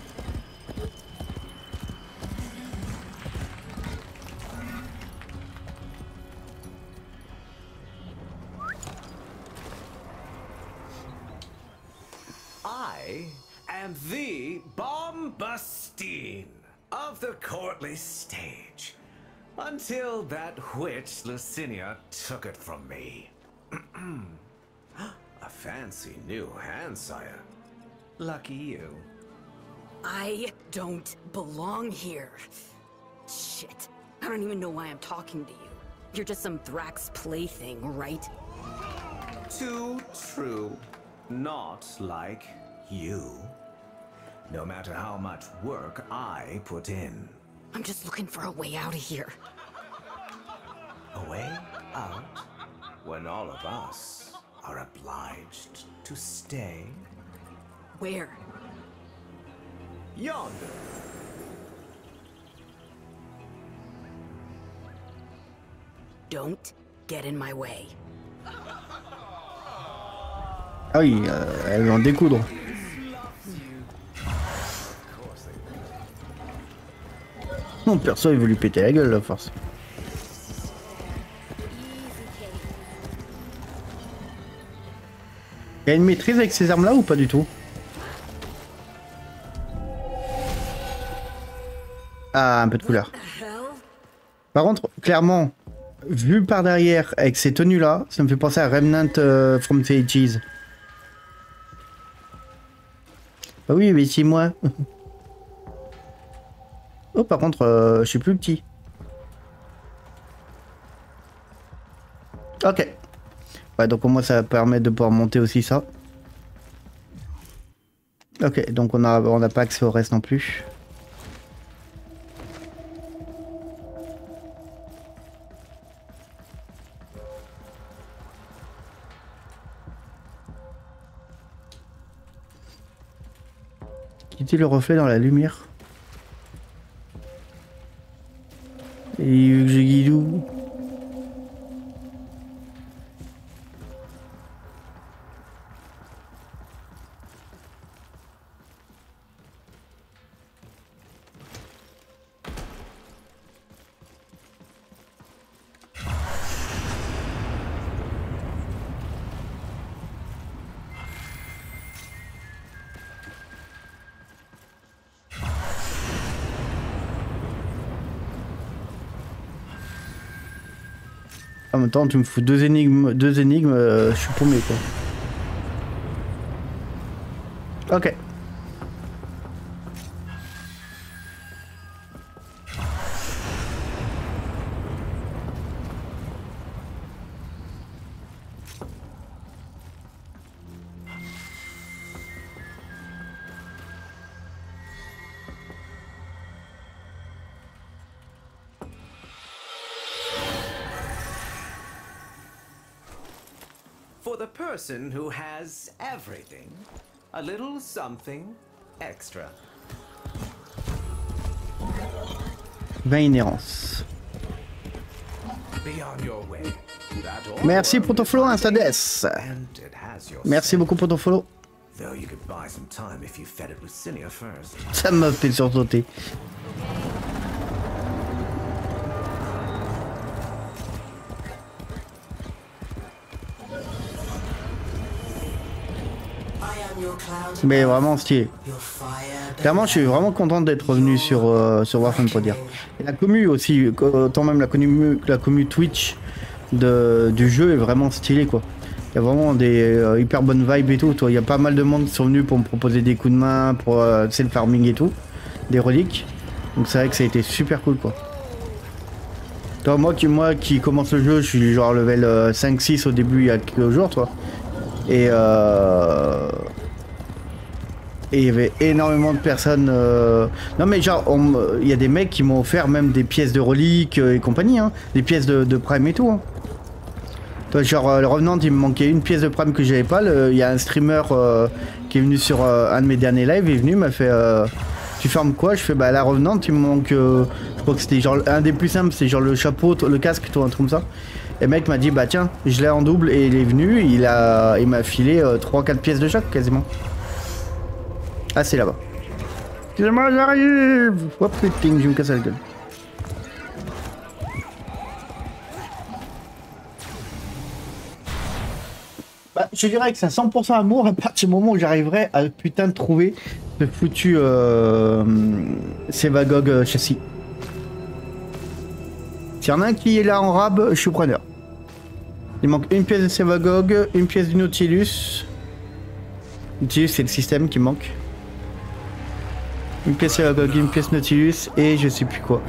I am the Bombastine of the courtly stage, until that witch Lucinia took it from me. A fancy new hand, sire. Lucky you. I don't belong here. Shit. I don't even know why I'm talking to you. You're just some Thrax plaything, right? Too true. Not like you. No matter how much work I put in. I'm just looking for a way out of here. A way out? When all of us are obliged to stay? Where? Yonder. Don't get in my way. Ah oui, euh, elle veut en découdre. Non, perso, il veut lui péter la gueule, la force. Il y a une maîtrise avec ces armes-là ou pas du tout? Ah, un peu de couleur. Par contre, clairement, vu par derrière avec ces tenues-là, ça me fait penser à Remnant euh, from the Ages. Bah oui, mais c'est moi. Oh, par contre, euh, je suis plus petit. Ok. Ouais, donc au moins ça permet de pouvoir monter aussi ça. Ok, donc on a on n'a pas accès au reste non plus. Quitter le reflet dans la lumière. Et je guidou. En même temps, tu me fous deux énigmes, deux énigmes, euh, je suis paumé quoi. Ok. For the person who has everything, a little something extra. vingt inhérence. Be on your way. That all Merci pour ton follow, world is Instades. and it has your Merci scent. beaucoup pour ton follow. Though you could buy some time if you fed it with Cinia first. Ça m'a fait sursauter. Mais vraiment stylé. Clairement, je suis vraiment content d'être revenu sur, euh, sur Warframe pour dire. Et la commu aussi, autant même la commu, la commu Twitch de, du jeu est vraiment stylée quoi. Il y a vraiment des euh, hyper bonnes vibes et tout. Il y a pas mal de monde qui sont venus pour me proposer des coups de main, pour euh, le farming et tout, des reliques. Donc c'est vrai que ça a été super cool quoi. Toi, moi qui, moi qui commence le jeu, je suis genre level euh, cinq six au début il y a quelques jours toi. Et euh... Et il y avait énormément de personnes. Euh... Non mais genre, il y a des mecs qui m'ont offert même des pièces de reliques euh, et compagnie, hein. Des pièces de, de prime et tout. Hein. Toi, genre euh, le Revenant, il me manquait une pièce de prime que j'avais pas. Il y a un streamer euh, qui est venu sur euh, un de mes derniers lives, il est venu, m'a fait euh, tu fermes quoi? Je fais bah la Revenant, il me manque. Euh, je crois que c'était genre un des plus simples, c'est genre le chapeau, le casque, tout un truc comme ça. Et le mec m'a dit bah tiens, je l'ai en double et il est venu, il a, il m'a filé euh, trois quatre pièces de chaque quasiment. Ah c'est là-bas. Excusez-moi, j'arrive. Hop, ping, je me casse la gueule. Bah, je dirais que c'est un cent pour cent amour à partir du moment où j'arriverai à putain de trouver ce foutu euh, Sevagog euh, châssis. S'il y en a un qui est là en rab, je suis preneur. Il manque une pièce de Sevagog, une pièce du Nautilus. Nautilus c'est le système qui manque. Une pièce Sevagog, une pièce Nautilus et je sais plus quoi.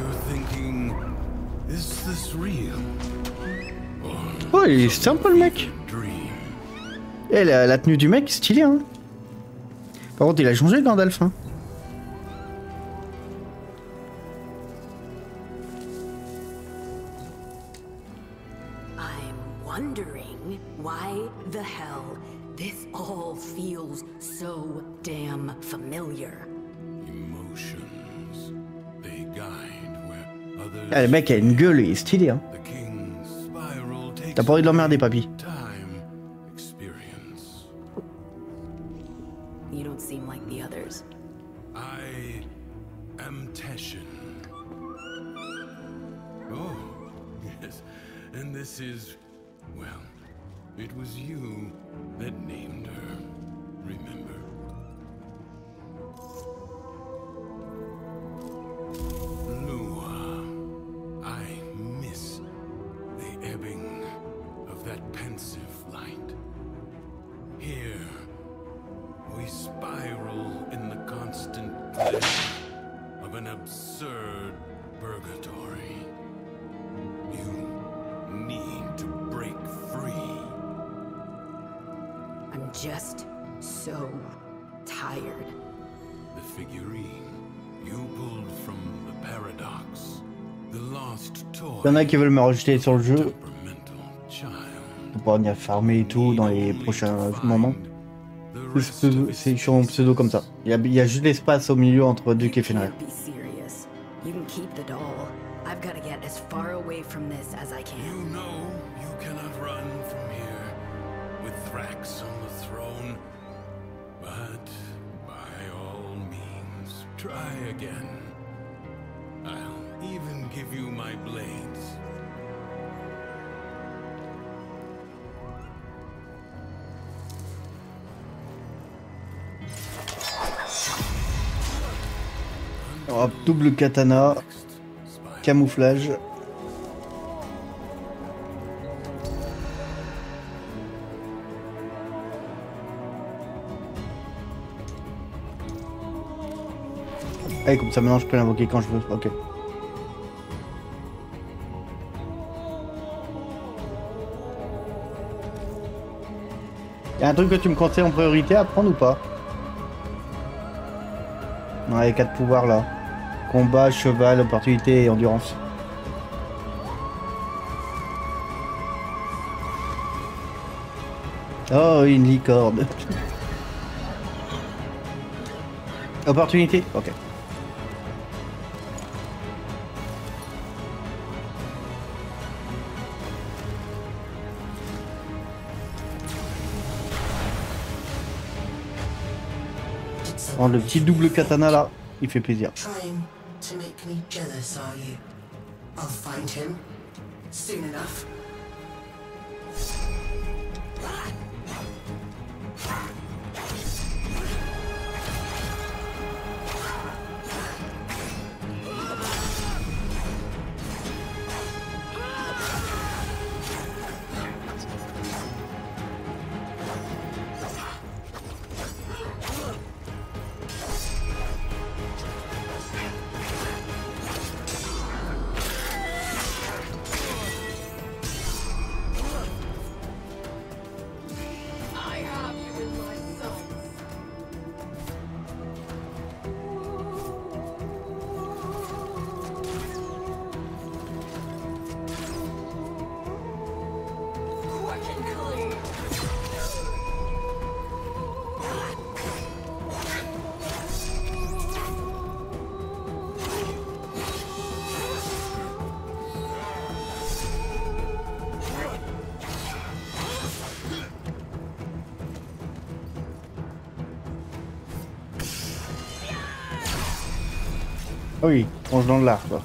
Oh il est sympa le mec. Et la, la tenue du mec stylée hein. Par contre il a changé Gandalf hein. Wondering why the hell this all feels so damn familiar. Emotions, they guide where others. Ah, le mec a une gueule, il est stylé hein. T'as pas envie de l'emmerder papy. You don't seem like the others. I am Teshin. Oh, yes, and this is. Well, it was you that named her, remember? Lua, I miss the ebbing of that pensive light. Here, we spiral in the constant glare of an absurd purgatory. You need to break I'm just so tired. The figurine you pulled from the paradox. The lost toy. Il y en a qui veulent me rajouter sur le jeu Temperamental child. pour pouvoir venir farmer et tout dans les prochains moments. C'est pseudo- c'est sur mon pseudo comme ça. Il y a, il y a juste l'espace au milieu entre Duke et Fenrir. Be serious. You can keep the doll. I've got to get as far away from this as I You can. know you cannot run from here with Thrax on the throne. But by all means, try again. I'll even give you my blades. Hop, double katana, camouflage. Allez, comme ça maintenant je peux l'invoquer quand je veux. Ok. Y'a un truc que tu me conseilles en priorité à prendre ou pas? Ouais, les quatre pouvoirs là. Combat, cheval, opportunité et endurance. Oh, une licorne. Opportunité? Ok. Oh, le petit double katana là, il fait plaisir. Trying to make me jealous, are you? I'll find him soon enough. Ah oui, on se dans l'art quoi.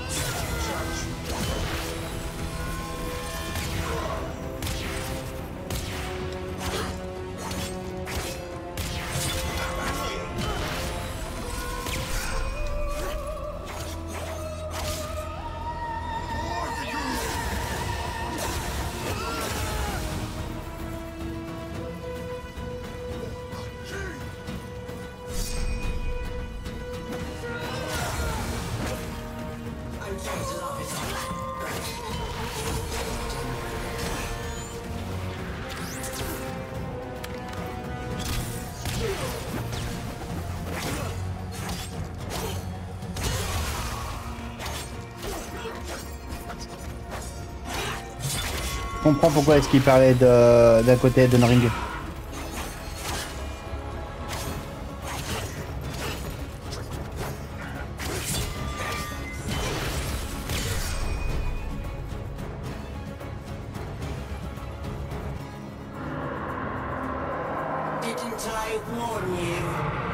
Je comprends pourquoi est-ce qu'il parlait de d'un côté de Ring. Didn't I warn you?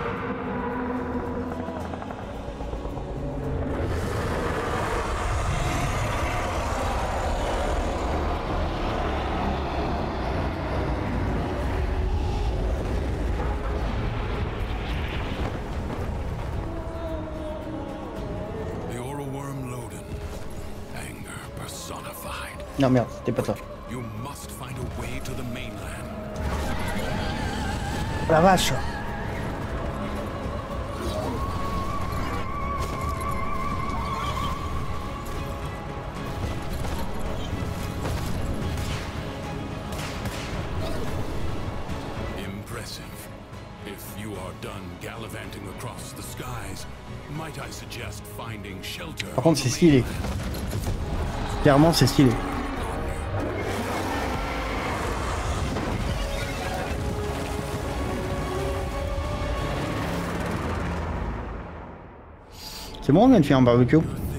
Non merde, c'était pas ça. You must find a way to the mainland. La vache. massive. If you are done gallivanting across the skies, might I suggest finding shelter? Par contre, c'est stylé. Clairement, c'est stylé. C'est bon, on vient de faire un barbecue.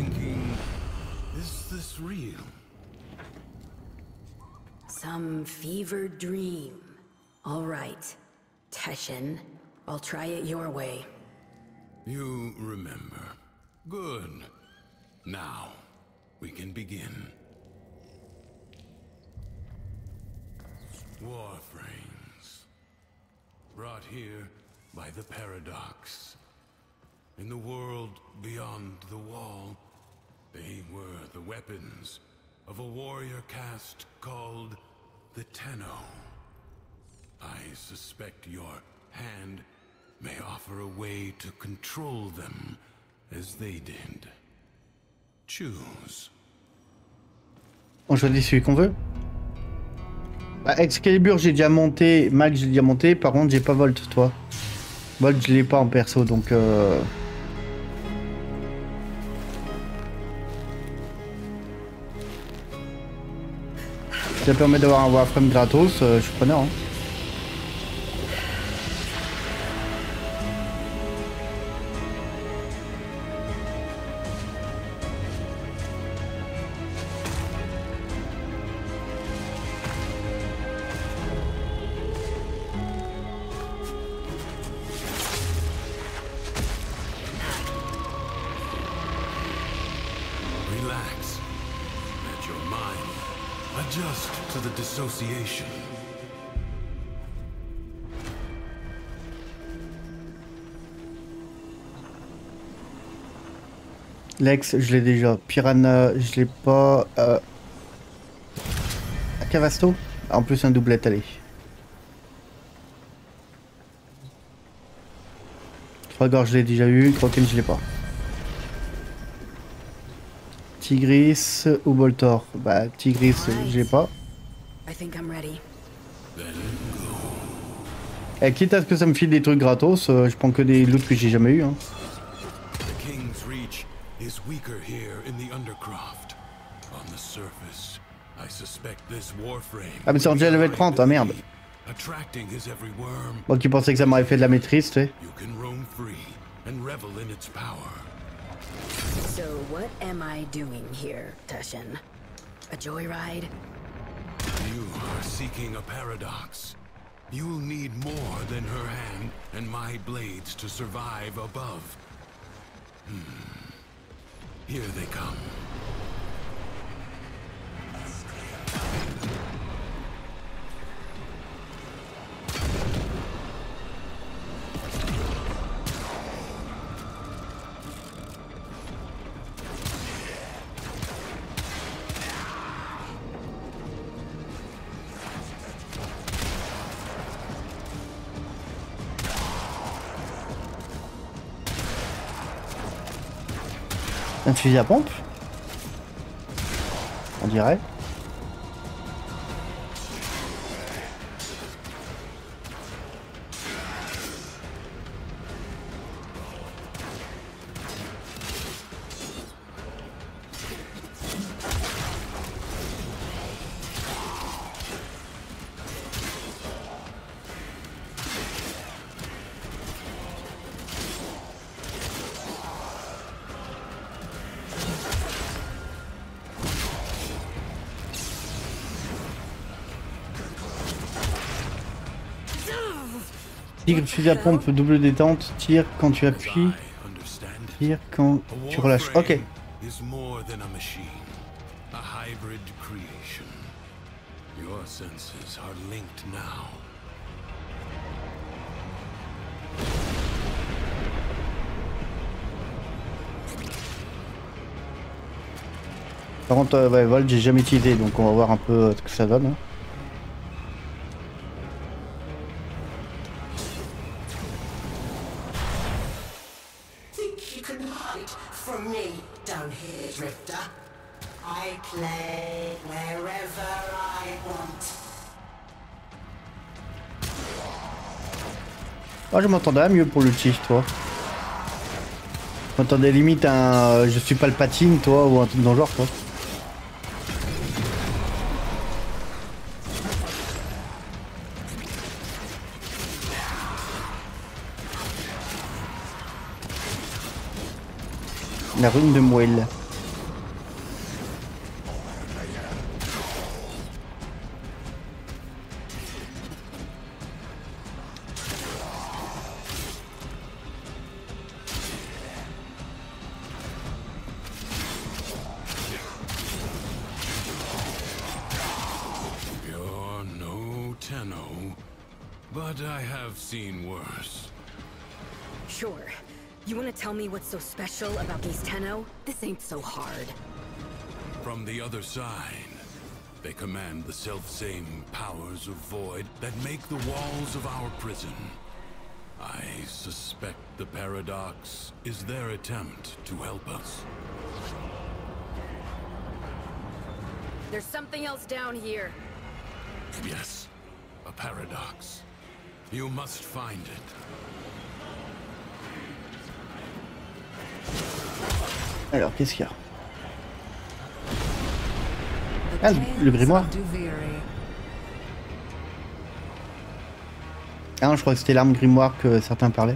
Some fevered dream. All right, Teshin, I'll try it your way. You remember. Good. Now, we can begin. Warframes. Brought here by the Paradox. In the world beyond the wall, they were the weapons of a warrior caste called the Tenno. I suspect your hand may offer a way to control them as they did. Choose. On choisit celui qu'on veut. Bah, Excalibur j'ai déjà monté, Max j'ai déjà monté, par contre j'ai pas Volt, toi. Volt je l'ai pas en perso donc euh... ça permet d'avoir un Warframe gratos, euh, je suis preneur. Hein. Relax. Let your mind adjust to the dissociation. Lex, je l'ai déjà. Piranha, je l'ai pas. Euh... Cavasto. En plus un doublet, allez. Trois je l'ai déjà eu. Kraken, je l'ai pas. Tigris ou Boltor. Bah, Tigris, je l'ai pas. Et quitte à ce que ça me file des trucs gratos, euh, je prends que des loots que j'ai jamais eu. Hein. Ah mais c'est déjà level trente, ah merde. Moi qui pensais que ça m'aurait fait de la maîtrise, tu sais. So what am I doing here, Teshin? A joyride? You are seeking a paradox. You'll need more than her hand and my blades to survive above. Hmm. Here they come. Un fusil à pompe, on dirait. Tigre, fusil à pompe, double détente, tire quand tu appuies, tire quand tu relâches. Ok. Par contre, euh, ouais, Volt, j'ai jamais utilisé, donc on va voir un peu euh, ce que ça donne. Hein. Oh, je m'entendais mieux pour le tige, toi. Je m'entendais limite un... Je suis pas le patine, toi, ou un truc dans le genre, toi. La rune de moelle. You're no Tenno, but I have seen worse. Sure. You want to tell me what's so special about these Tenno? This ain't so hard. From the other side, they command the self-same powers of void that make the walls of our prison. I suspect the paradox is their attempt to help us. There's something else down here. Yes, a paradox. You must find it. Alors, qu'est-ce qu'il y a? Ah, le, le grimoire. Ah non, je crois que c'était l'arme grimoire que certains parlaient.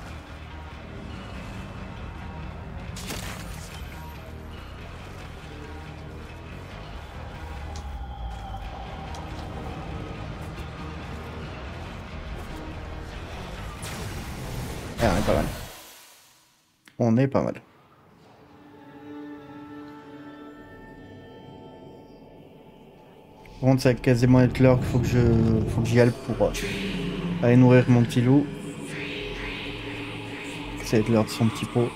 Ah, on est pas mal. On est pas mal. Par contre, ça va quasiment être l'heure qu'il faut que je, faut que j'y aille pour euh, aller nourrir mon petit loup. Ça va être l'heure de son petit pot.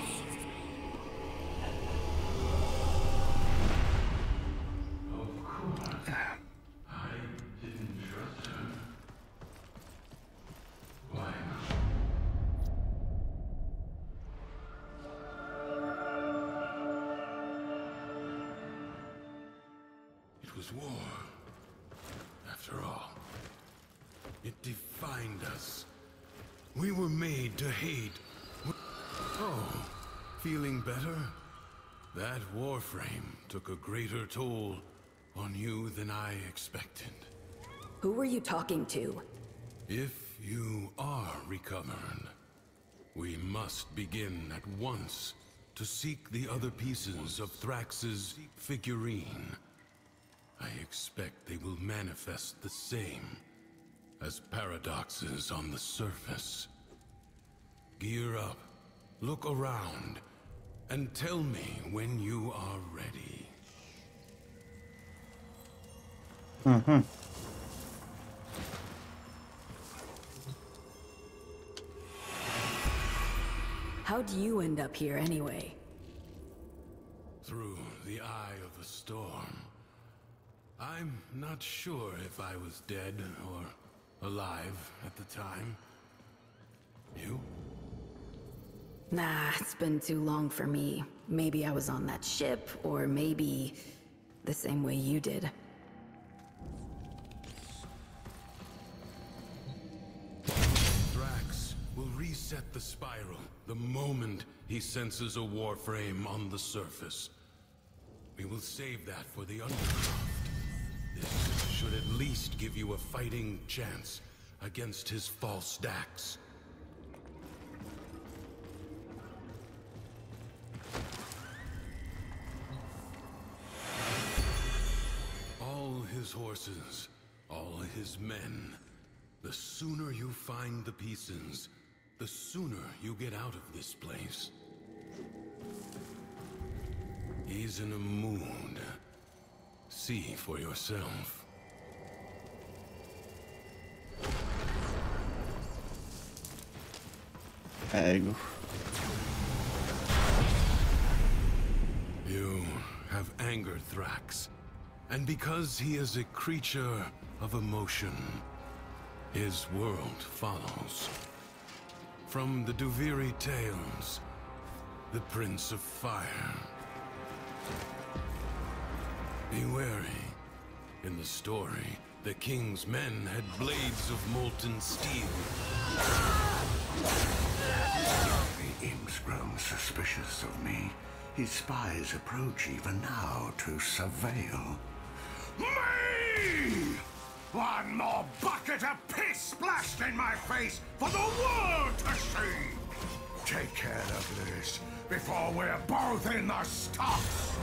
It was war. After all, it defined us. We were made to hate. Oh, feeling better? That warframe took a greater toll on you than I expected. Who were you talking to? If you are recovered, we must begin at once to seek the other pieces of Thrax's figurine. I expect they will manifest the same as paradoxes on the surface. Gear up, look around, and tell me when you are ready. Mm-hmm. How'd you end up here anyway? Through the eye of a storm. I'm not sure if I was dead or alive at the time. You? Nah, it's been too long for me. Maybe I was on that ship, or maybe the same way you did. Thrax will reset the spiral the moment he senses a warframe on the surface. We will save that for the Undercroft. This should at least give you a fighting chance against his false Dax. All his horses, all his men. The sooner you find the pieces, the sooner you get out of this place. He's in a mood. See for yourself. Allez, go. You have angered Thrax, and because he is a creature of emotion, his world follows. From the Duviri tales, the Prince of Fire. Be wary. In the story, the king's men had blades of molten steel. The imp's grown suspicious of me. His spies approach even now to surveil. Me! One more bucket of piss splashed in my face for the world to see! Take care of this before we're both in the stocks!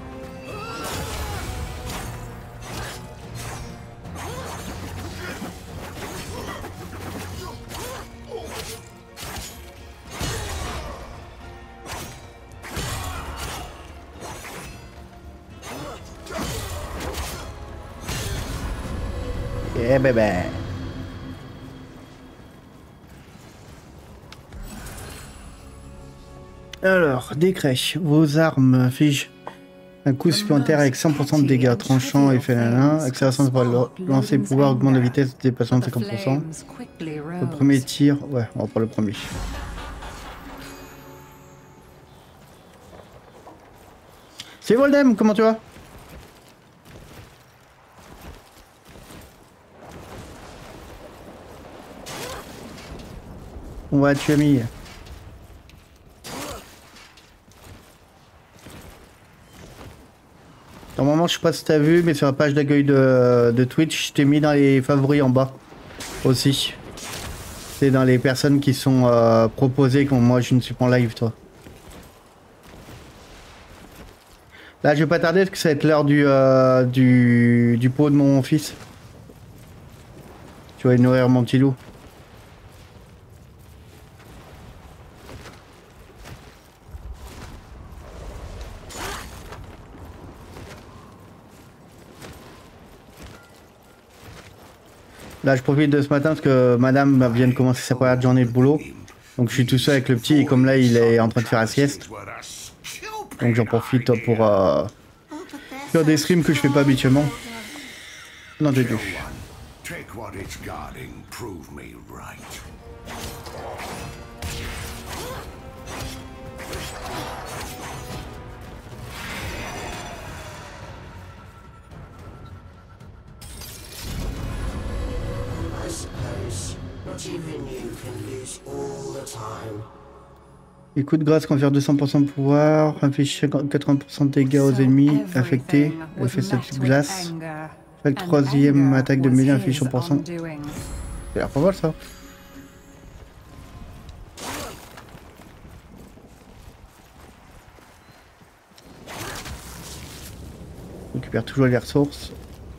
Yeah, bébé. Alors, décret. Vos armes affichent un coup supplémentaire avec cent pour cent de dégâts tranchants et fait nana. Accélération pour lancer pouvoir augmente la vitesse de déplacement de cinquante pour cent. Le premier tir, ouais, on va prendre le premier. C'est Voldem, comment tu vas? On va tuer Camille. Normalement, je sais pas si t'as vu, mais sur la page d'accueil de, de Twitch, je t'ai mis dans les favoris en bas aussi. C'est dans les personnes qui sont euh, proposées quand moi je ne suis pas en live, toi. Là, je vais pas tarder parce que ça va être l'heure du, euh, du, du pot de mon fils. Tu vas nourrir mon petit loup. Là, je profite de ce matin parce que madame vient de commencer sa première journée de boulot. Donc, je suis tout seul avec le petit et comme là, il est en train de faire la sieste. Donc, j'en profite pour euh, faire des streams que je fais pas habituellement. Non, j'ai dû. Les coups de grâce confèrent deux cents pour cent de pouvoir, inflige quatre-vingts pour cent de dégâts aux ennemis affectés, effet statique glace. Chaque troisième attaque de mêlée inflige cent pour cent. Ça a l'air pas mal ça. On récupère toujours les ressources.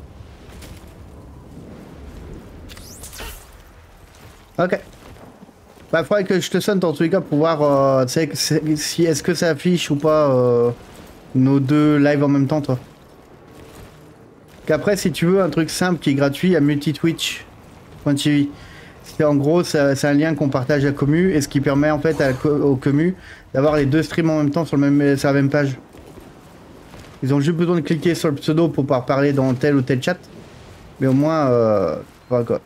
Ok. Bah, faudrait que je te sonne dans tous les cas pour voir euh, si est-ce que ça affiche ou pas euh, nos deux lives en même temps, toi. Qu'après, si tu veux un truc simple qui est gratuit, à multitwitch point t v. C'est en gros, c'est un lien qu'on partage à commu et ce qui permet en fait à, au commu d'avoir les deux streams en même temps sur, le même, sur la même page. Ils ont juste besoin de cliquer sur le pseudo pour pouvoir parler dans tel ou tel chat. Mais au moins, euh, voilà quoi.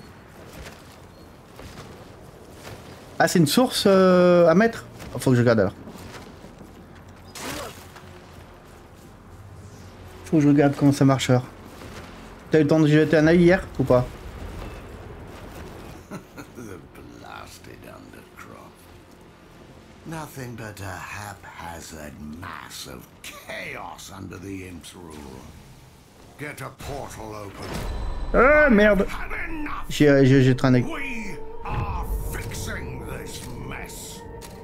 Ah, c'est une source euh, à mettre? Faut que je regarde alors. Faut que je regarde comment ça marche alors. T'as eu le temps de jeter un œil hier ou pas? Nothing but a haphazard mass of chaos under the imp's rule. Get a portal open. Ah merde! J'ai jeté un œil. We are fixing this mess.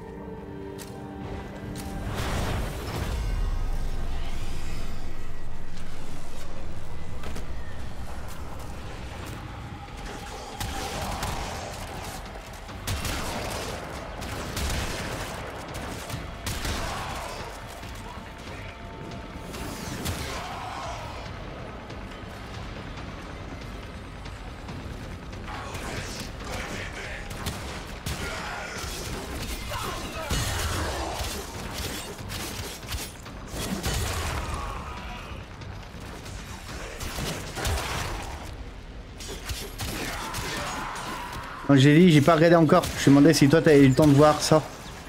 J'ai dit, j'ai pas regardé encore. Je me demandais si toi t'avais eu le temps de voir ça.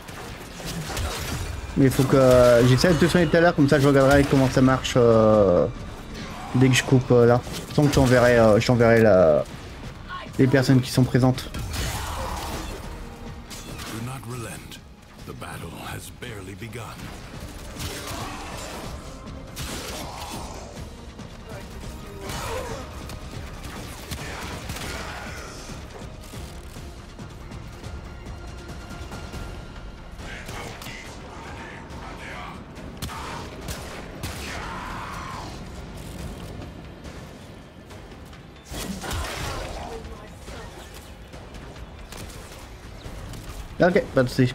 Mais il faut que euh, j'essaie de te soigner tout à l'heure, comme ça je regarderai comment ça marche euh, dès que je coupe euh, là. Sans que je t'enverrai euh, la... les personnes qui sont présentes. The battle has barely begun. Ok, pas de soucis.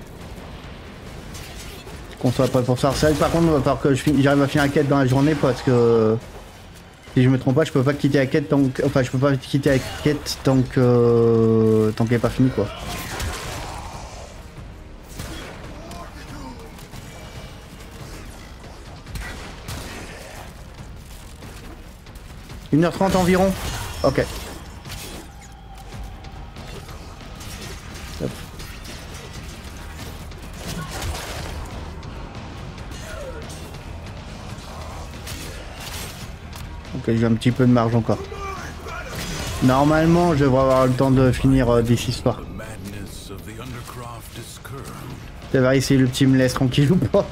Qu'on soit pas pour ça. Ça, par contre, il va falloir que j'arrive à finir la quête dans la journée parce que si je me trompe pas, je peux pas quitter la quête tant que. Enfin, je peux pas quitter la quête tant que. Tant qu'elle est pas finie quoi. une heure trente environ. Ok. Hop. Ok, j'ai un petit peu de marge encore. Normalement, je devrais avoir le temps de finir euh, d'ici ce soir. Je vais voir si le petit me laisse tranquille ou pas.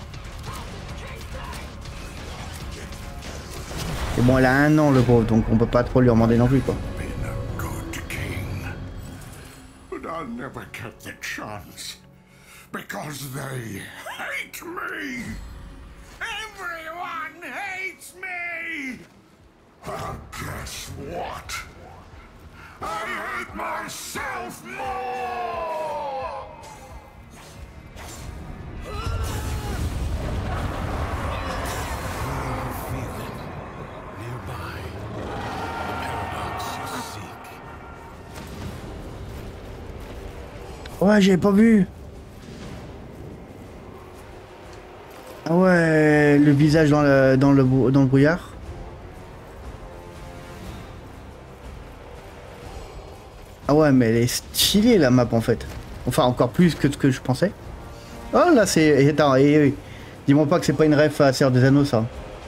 Et bon, elle a un an le pauvre, donc on peut pas trop lui demander non plus quoi. I'll never get the chance because they hate me. Everyone hates me. And guess what? I hate myself more. Ouais, j'avais pas vu. Ah ouais, le visage dans le dans le dans le brouillard. Ah ouais, mais elle est stylée la map en fait. Enfin, encore plus que ce que je pensais. Oh là, c'est attends, et, et, dis-moi pas que c'est pas une ref à Seigneur des Anneaux ça.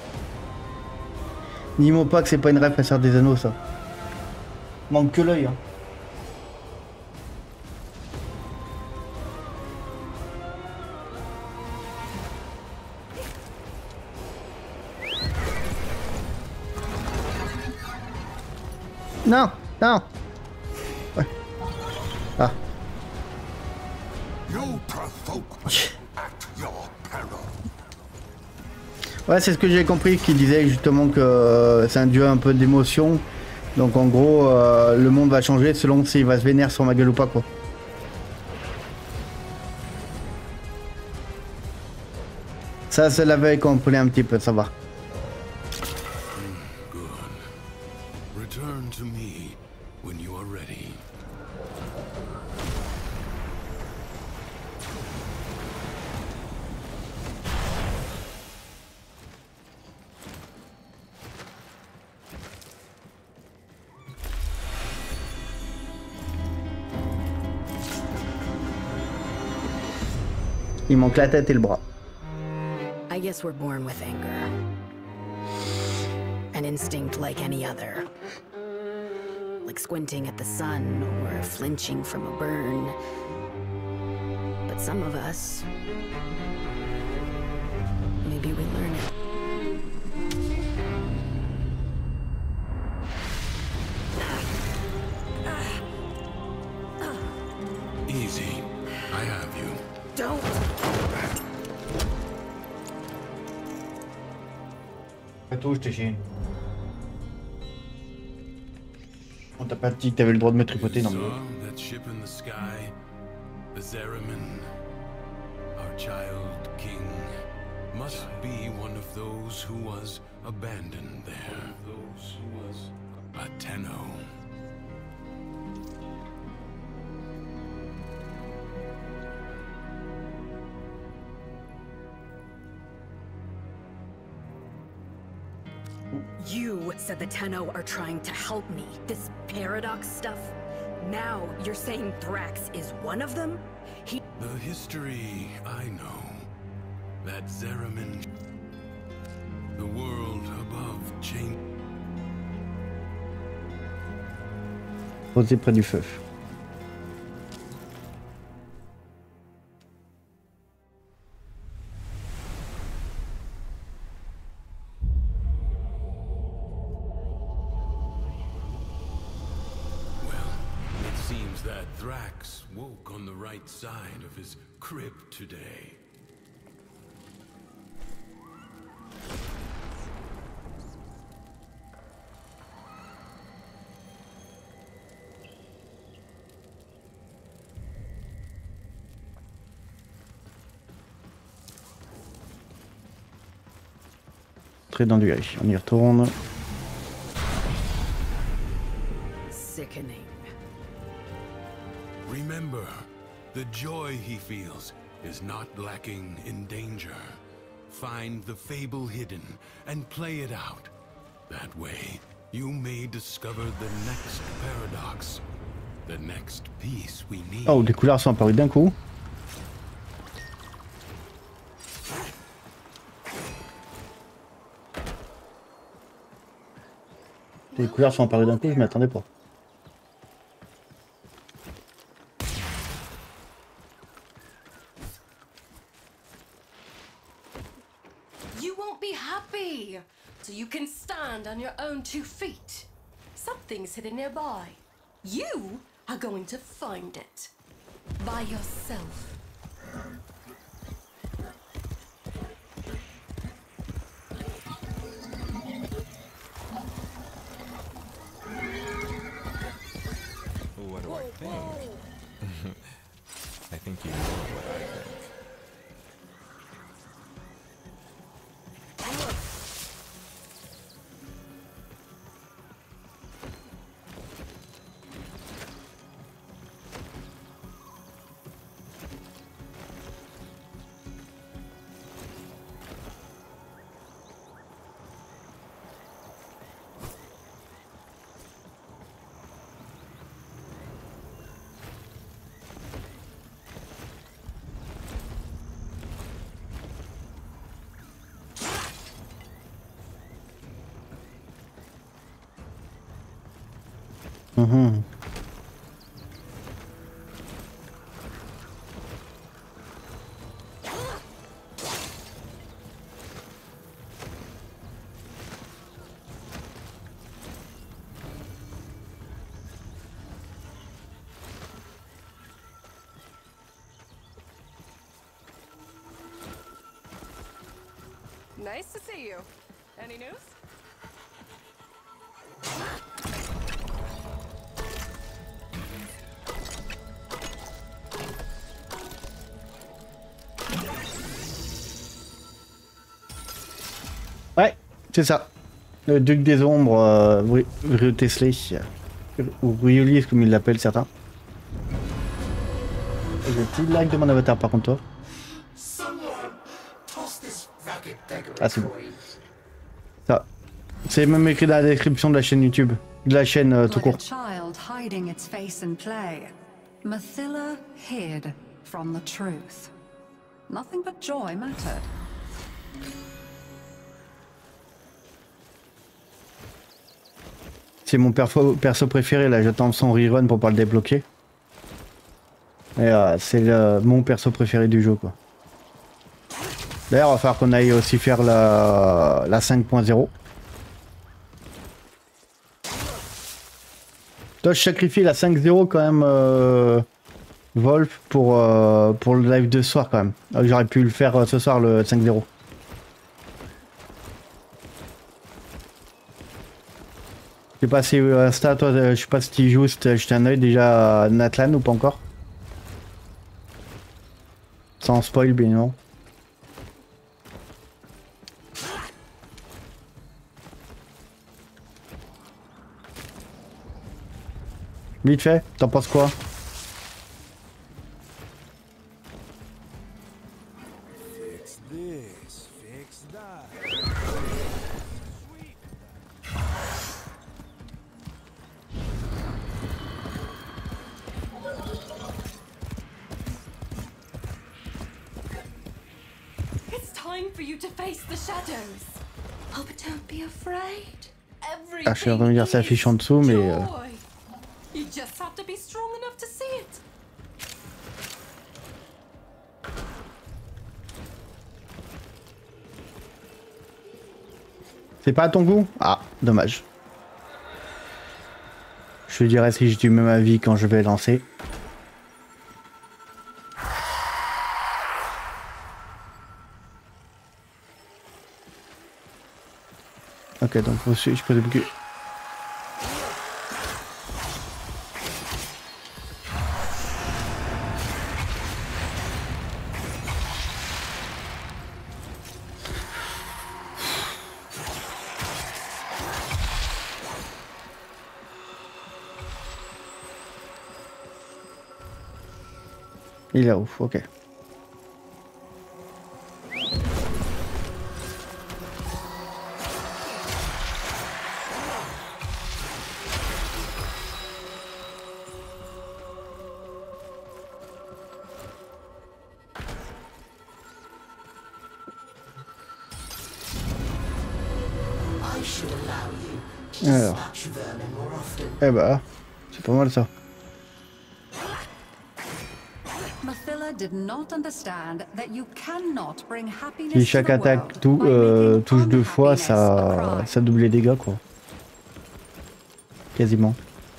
Dis-moi pas que c'est pas une ref à Seigneur des Anneaux ça. Manque que l'œil. Hein. Non, non. Ouais. Ah. Ouais, c'est ce que j'ai compris, qui disait justement que euh, c'est un dieu un peu d'émotion. Donc en gros, euh, le monde va changer selon s'il va se vénérer sur ma gueule ou pas quoi. Ça, ça l'avait compris un petit peu, ça va. Return to me when you are ready. Il manque la tête et le bras. I guess we're born with anger. An instinct like any other. Like squinting at the sun or flinching from a burn. But some of us, maybe we learn it. Easy. I have you. Don't! Attends, je t'ai chié. On t'a pas dit que t'avais le droit de me tripoter dans le dos. That ship in the sky, the Zeramin, our child king, must be one of those who was abandoned there. Those who was a Tenno. You said the Tenno are trying to help me. This paradox stuff? Now you're saying Thrax is one of them? He... The history I know. That Zeramin... The world above changed... Posé près du feu. Thrax woke on the right side of his crib today. Très dans du gris, on y retourne. Sickening. Remember, the joy he feels is not lacking in danger. Find the fable hidden and play it out. That way, you may discover the next paradox, the next piece we need. Oh, des couleurs sont apparues d'un coup. Les couleurs sont apparues d'un coup, je m'y attendais pas. You won't be happy, so you can stand on your own two feet. Something's hidden nearby. You are going to find it by yourself. What do I think? I think you know what I think. Mhm. Nice to see you. Any news? Ouais, c'est ça. Le Duc des Ombres, euh, Rio Tesley, ou Riolis comme ils l'appellent certains. J'ai un petit like de mon avatar par contre toi. Ah c'est bon. Ça. C'est même écrit dans la description de la chaîne YouTube. De la chaîne euh, tout court. Like a child hiding its face in play. Mathila hid from the truth. Nothing but joy mattered. C'est mon perso, perso préféré là, j'attends son rerun pour pas le débloquer. Et euh, c'est mon perso préféré du jeu quoi. D'ailleurs, il va falloir qu'on aille aussi faire la, la cinq point zéro. Toi, je sacrifie la cinq zéro quand même, euh, Wolf, pour, euh, pour le live de ce soir quand même. J'aurais pu le faire euh, ce soir, le cinq zéro. Je sais pas si euh, Insta, toi, euh, je sais pas si tu joues, si t'as jeté un oeil déjà à Natlan ou pas encore. Sans spoil, bien évidemment. Vite fait, t'en penses quoi? Fix this, fix that. It's time for you to face the shadows. Oh, but don't be afraid. Ah, je suis en train de dire ça affiche en dessous, mais... Euh... You just have to be strong enough to see it. C'est pas à ton goût? Ah, dommage. Je te dirai si j'ai du même avis quand je vais lancer. Ok, donc je peux débloquer. Il est ouf, ok. Alors. Eh bah, c'est pas mal ça. Si chaque attaque tou euh, touche deux fois, ça, ça double les dégâts quoi. Quasiment.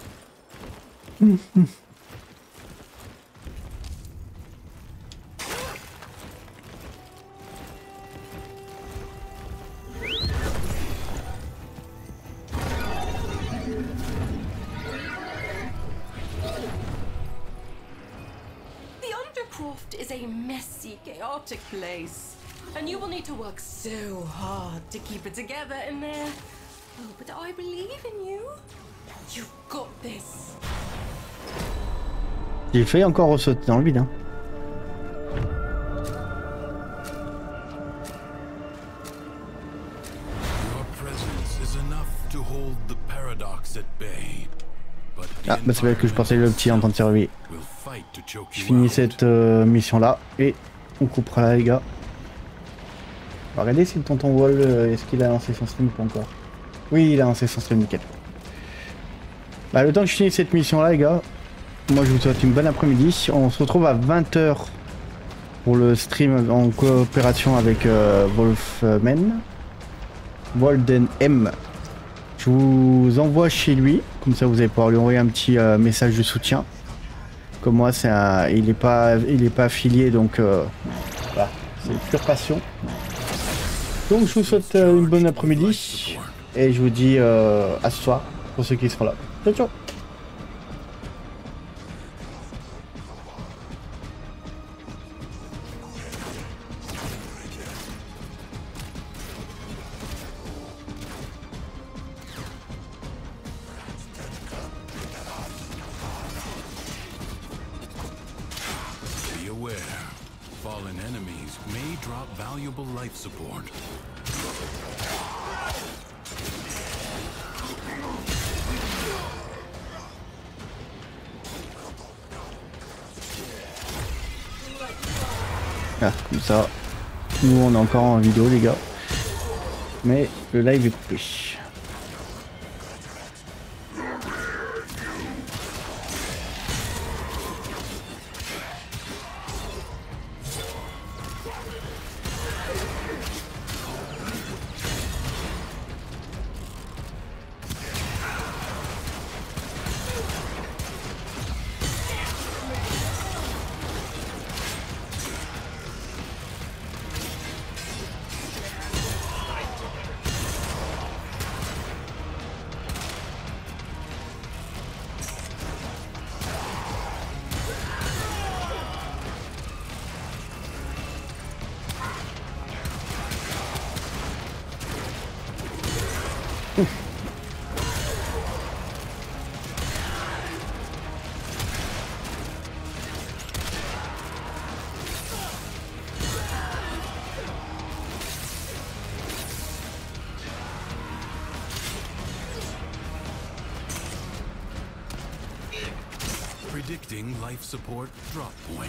Is a messy, chaotic place, and you will need to work so hard to keep it together in there. Oh, but I believe in you. You've got this. J'ai failli encore ressauter dans le vide. Hein. Ah, bah c'est vrai que je pensais le petit en train de servir. Je finis cette euh, mission là et on coupera là les gars. On va regarder si le tonton Wall, euh, est-ce qu'il a lancé son stream ou pas encore. Oui, il a lancé son stream, nickel. Bah le temps que je finis cette mission là les gars, moi je vous souhaite une bonne après-midi. On se retrouve à vingt heures pour le stream en coopération avec euh, Wolfman. Walden M. Je vous envoie chez lui, comme ça vous allez pouvoir lui envoyer un petit euh, message de soutien. Comme moi, c'est un, il n'est pas, il est pas affilié, donc euh, voilà, c'est pure passion. Donc je vous souhaite euh, une bonne après-midi et je vous dis euh, à ce soir pour ceux qui seront là. Ciao ciao. Support. Ah, comme ça, nous on est encore en vidéo les gars, mais le live est coupé. Predicting life support drop point.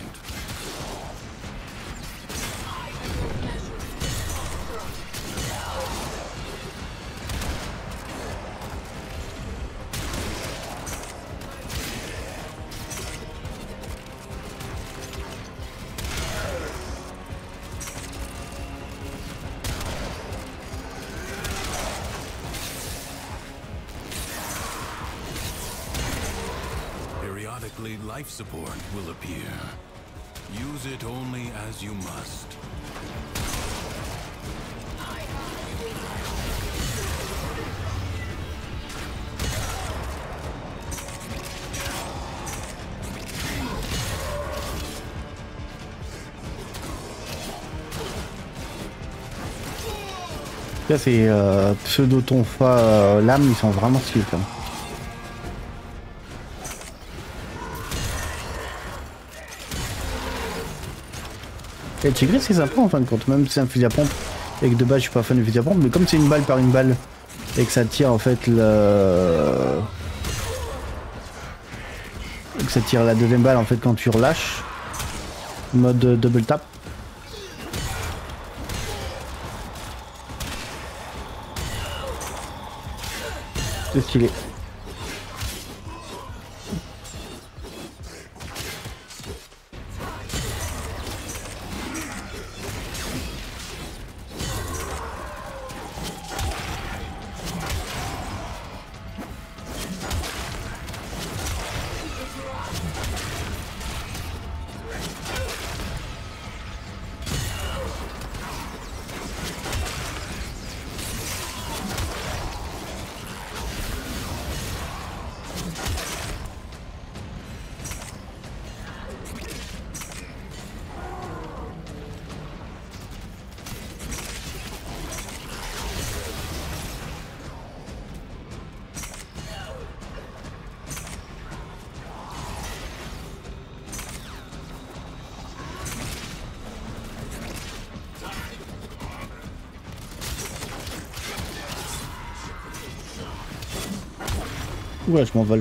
Life support will appear. Use it only as you must. Là, c'est euh, pseudo tonfa euh, lame, ils sont vraiment stylés quand même. Et le tigre c'est sympa en fin de compte, même si c'est un fusil à pompe et que de base je suis pas fan de fusil à pompe, mais comme c'est une balle par une balle et que ça tire en fait le. Et que ça tire la deuxième balle en fait quand tu relâches. Mode double tap. C'est stylé. Ouais, je m'envole.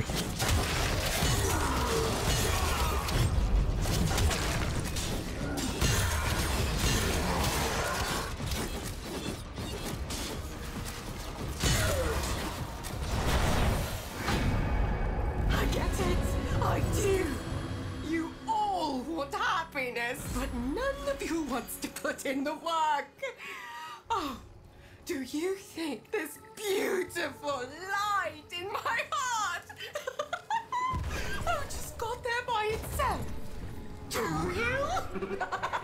I get it. I do. You all want happiness, but none of you wants to put in the work. Oh, do you think this beautiful light in my heart oh, just got there by itself? Do you?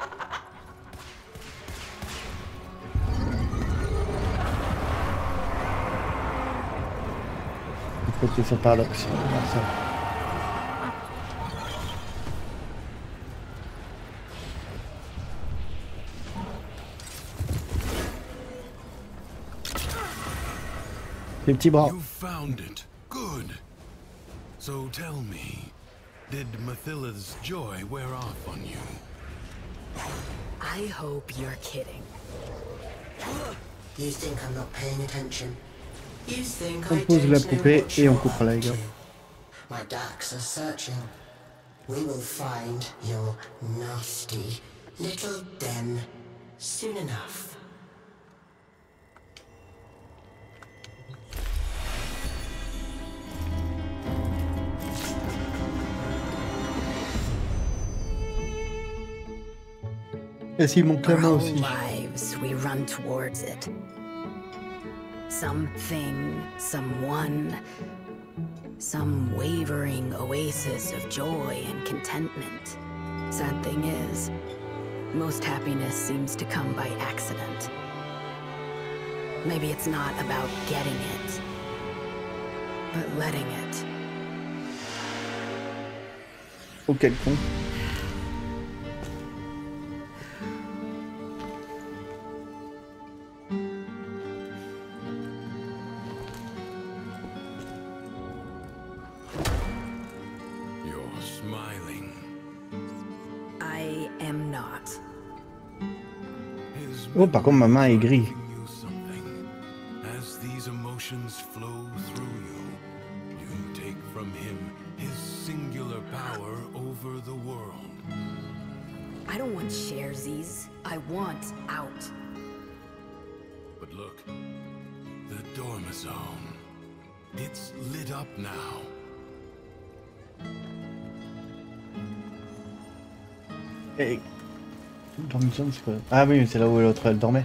Il faut que ça paradoxe. Les petits bras. You found it. Good. So tell me, did Mathilla's joy wear off on you? I hope you're kidding. You think I'm not paying attention? You think On I pose la don't know poupée what et on you're coupera la up gueule. to? My darks are searching. We will find your nasty little den soon enough. Et s'il monte la Our main whole aussi. lives, we run towards it. Something, someone, some wavering oasis of joy and contentment. Sad thing is, most happiness seems to come by accident. Maybe it's not about getting it, but letting it. Oh, quel con. Oh, par contre, ma main est grise. As these emotions flow through you, you take from him his singular power over the world. I don't want sharesies. I want out. But look, the Dormizone. It's lit up now. Hey. Dormison, c'est quoi? Ah oui, c'est là où l'autre elle dormait.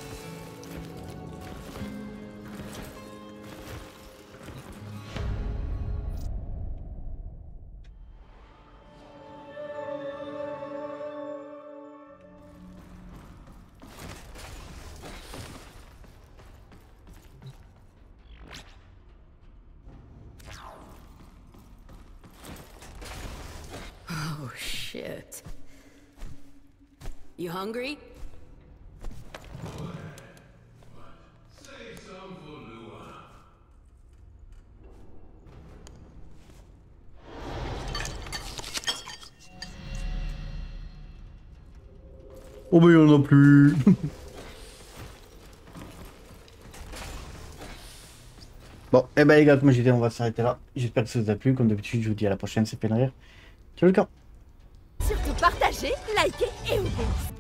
Oh shit. You hungry? Oh mais il y en a plus. Bon, et eh ben les gars, comme j'ai dit, on va s'arrêter là. J'espère que ça vous a plu. Comme d'habitude, je vous dis à la prochaine, c'est Penrire. Ciao les gars. Surtout partagez, likez et oubliez.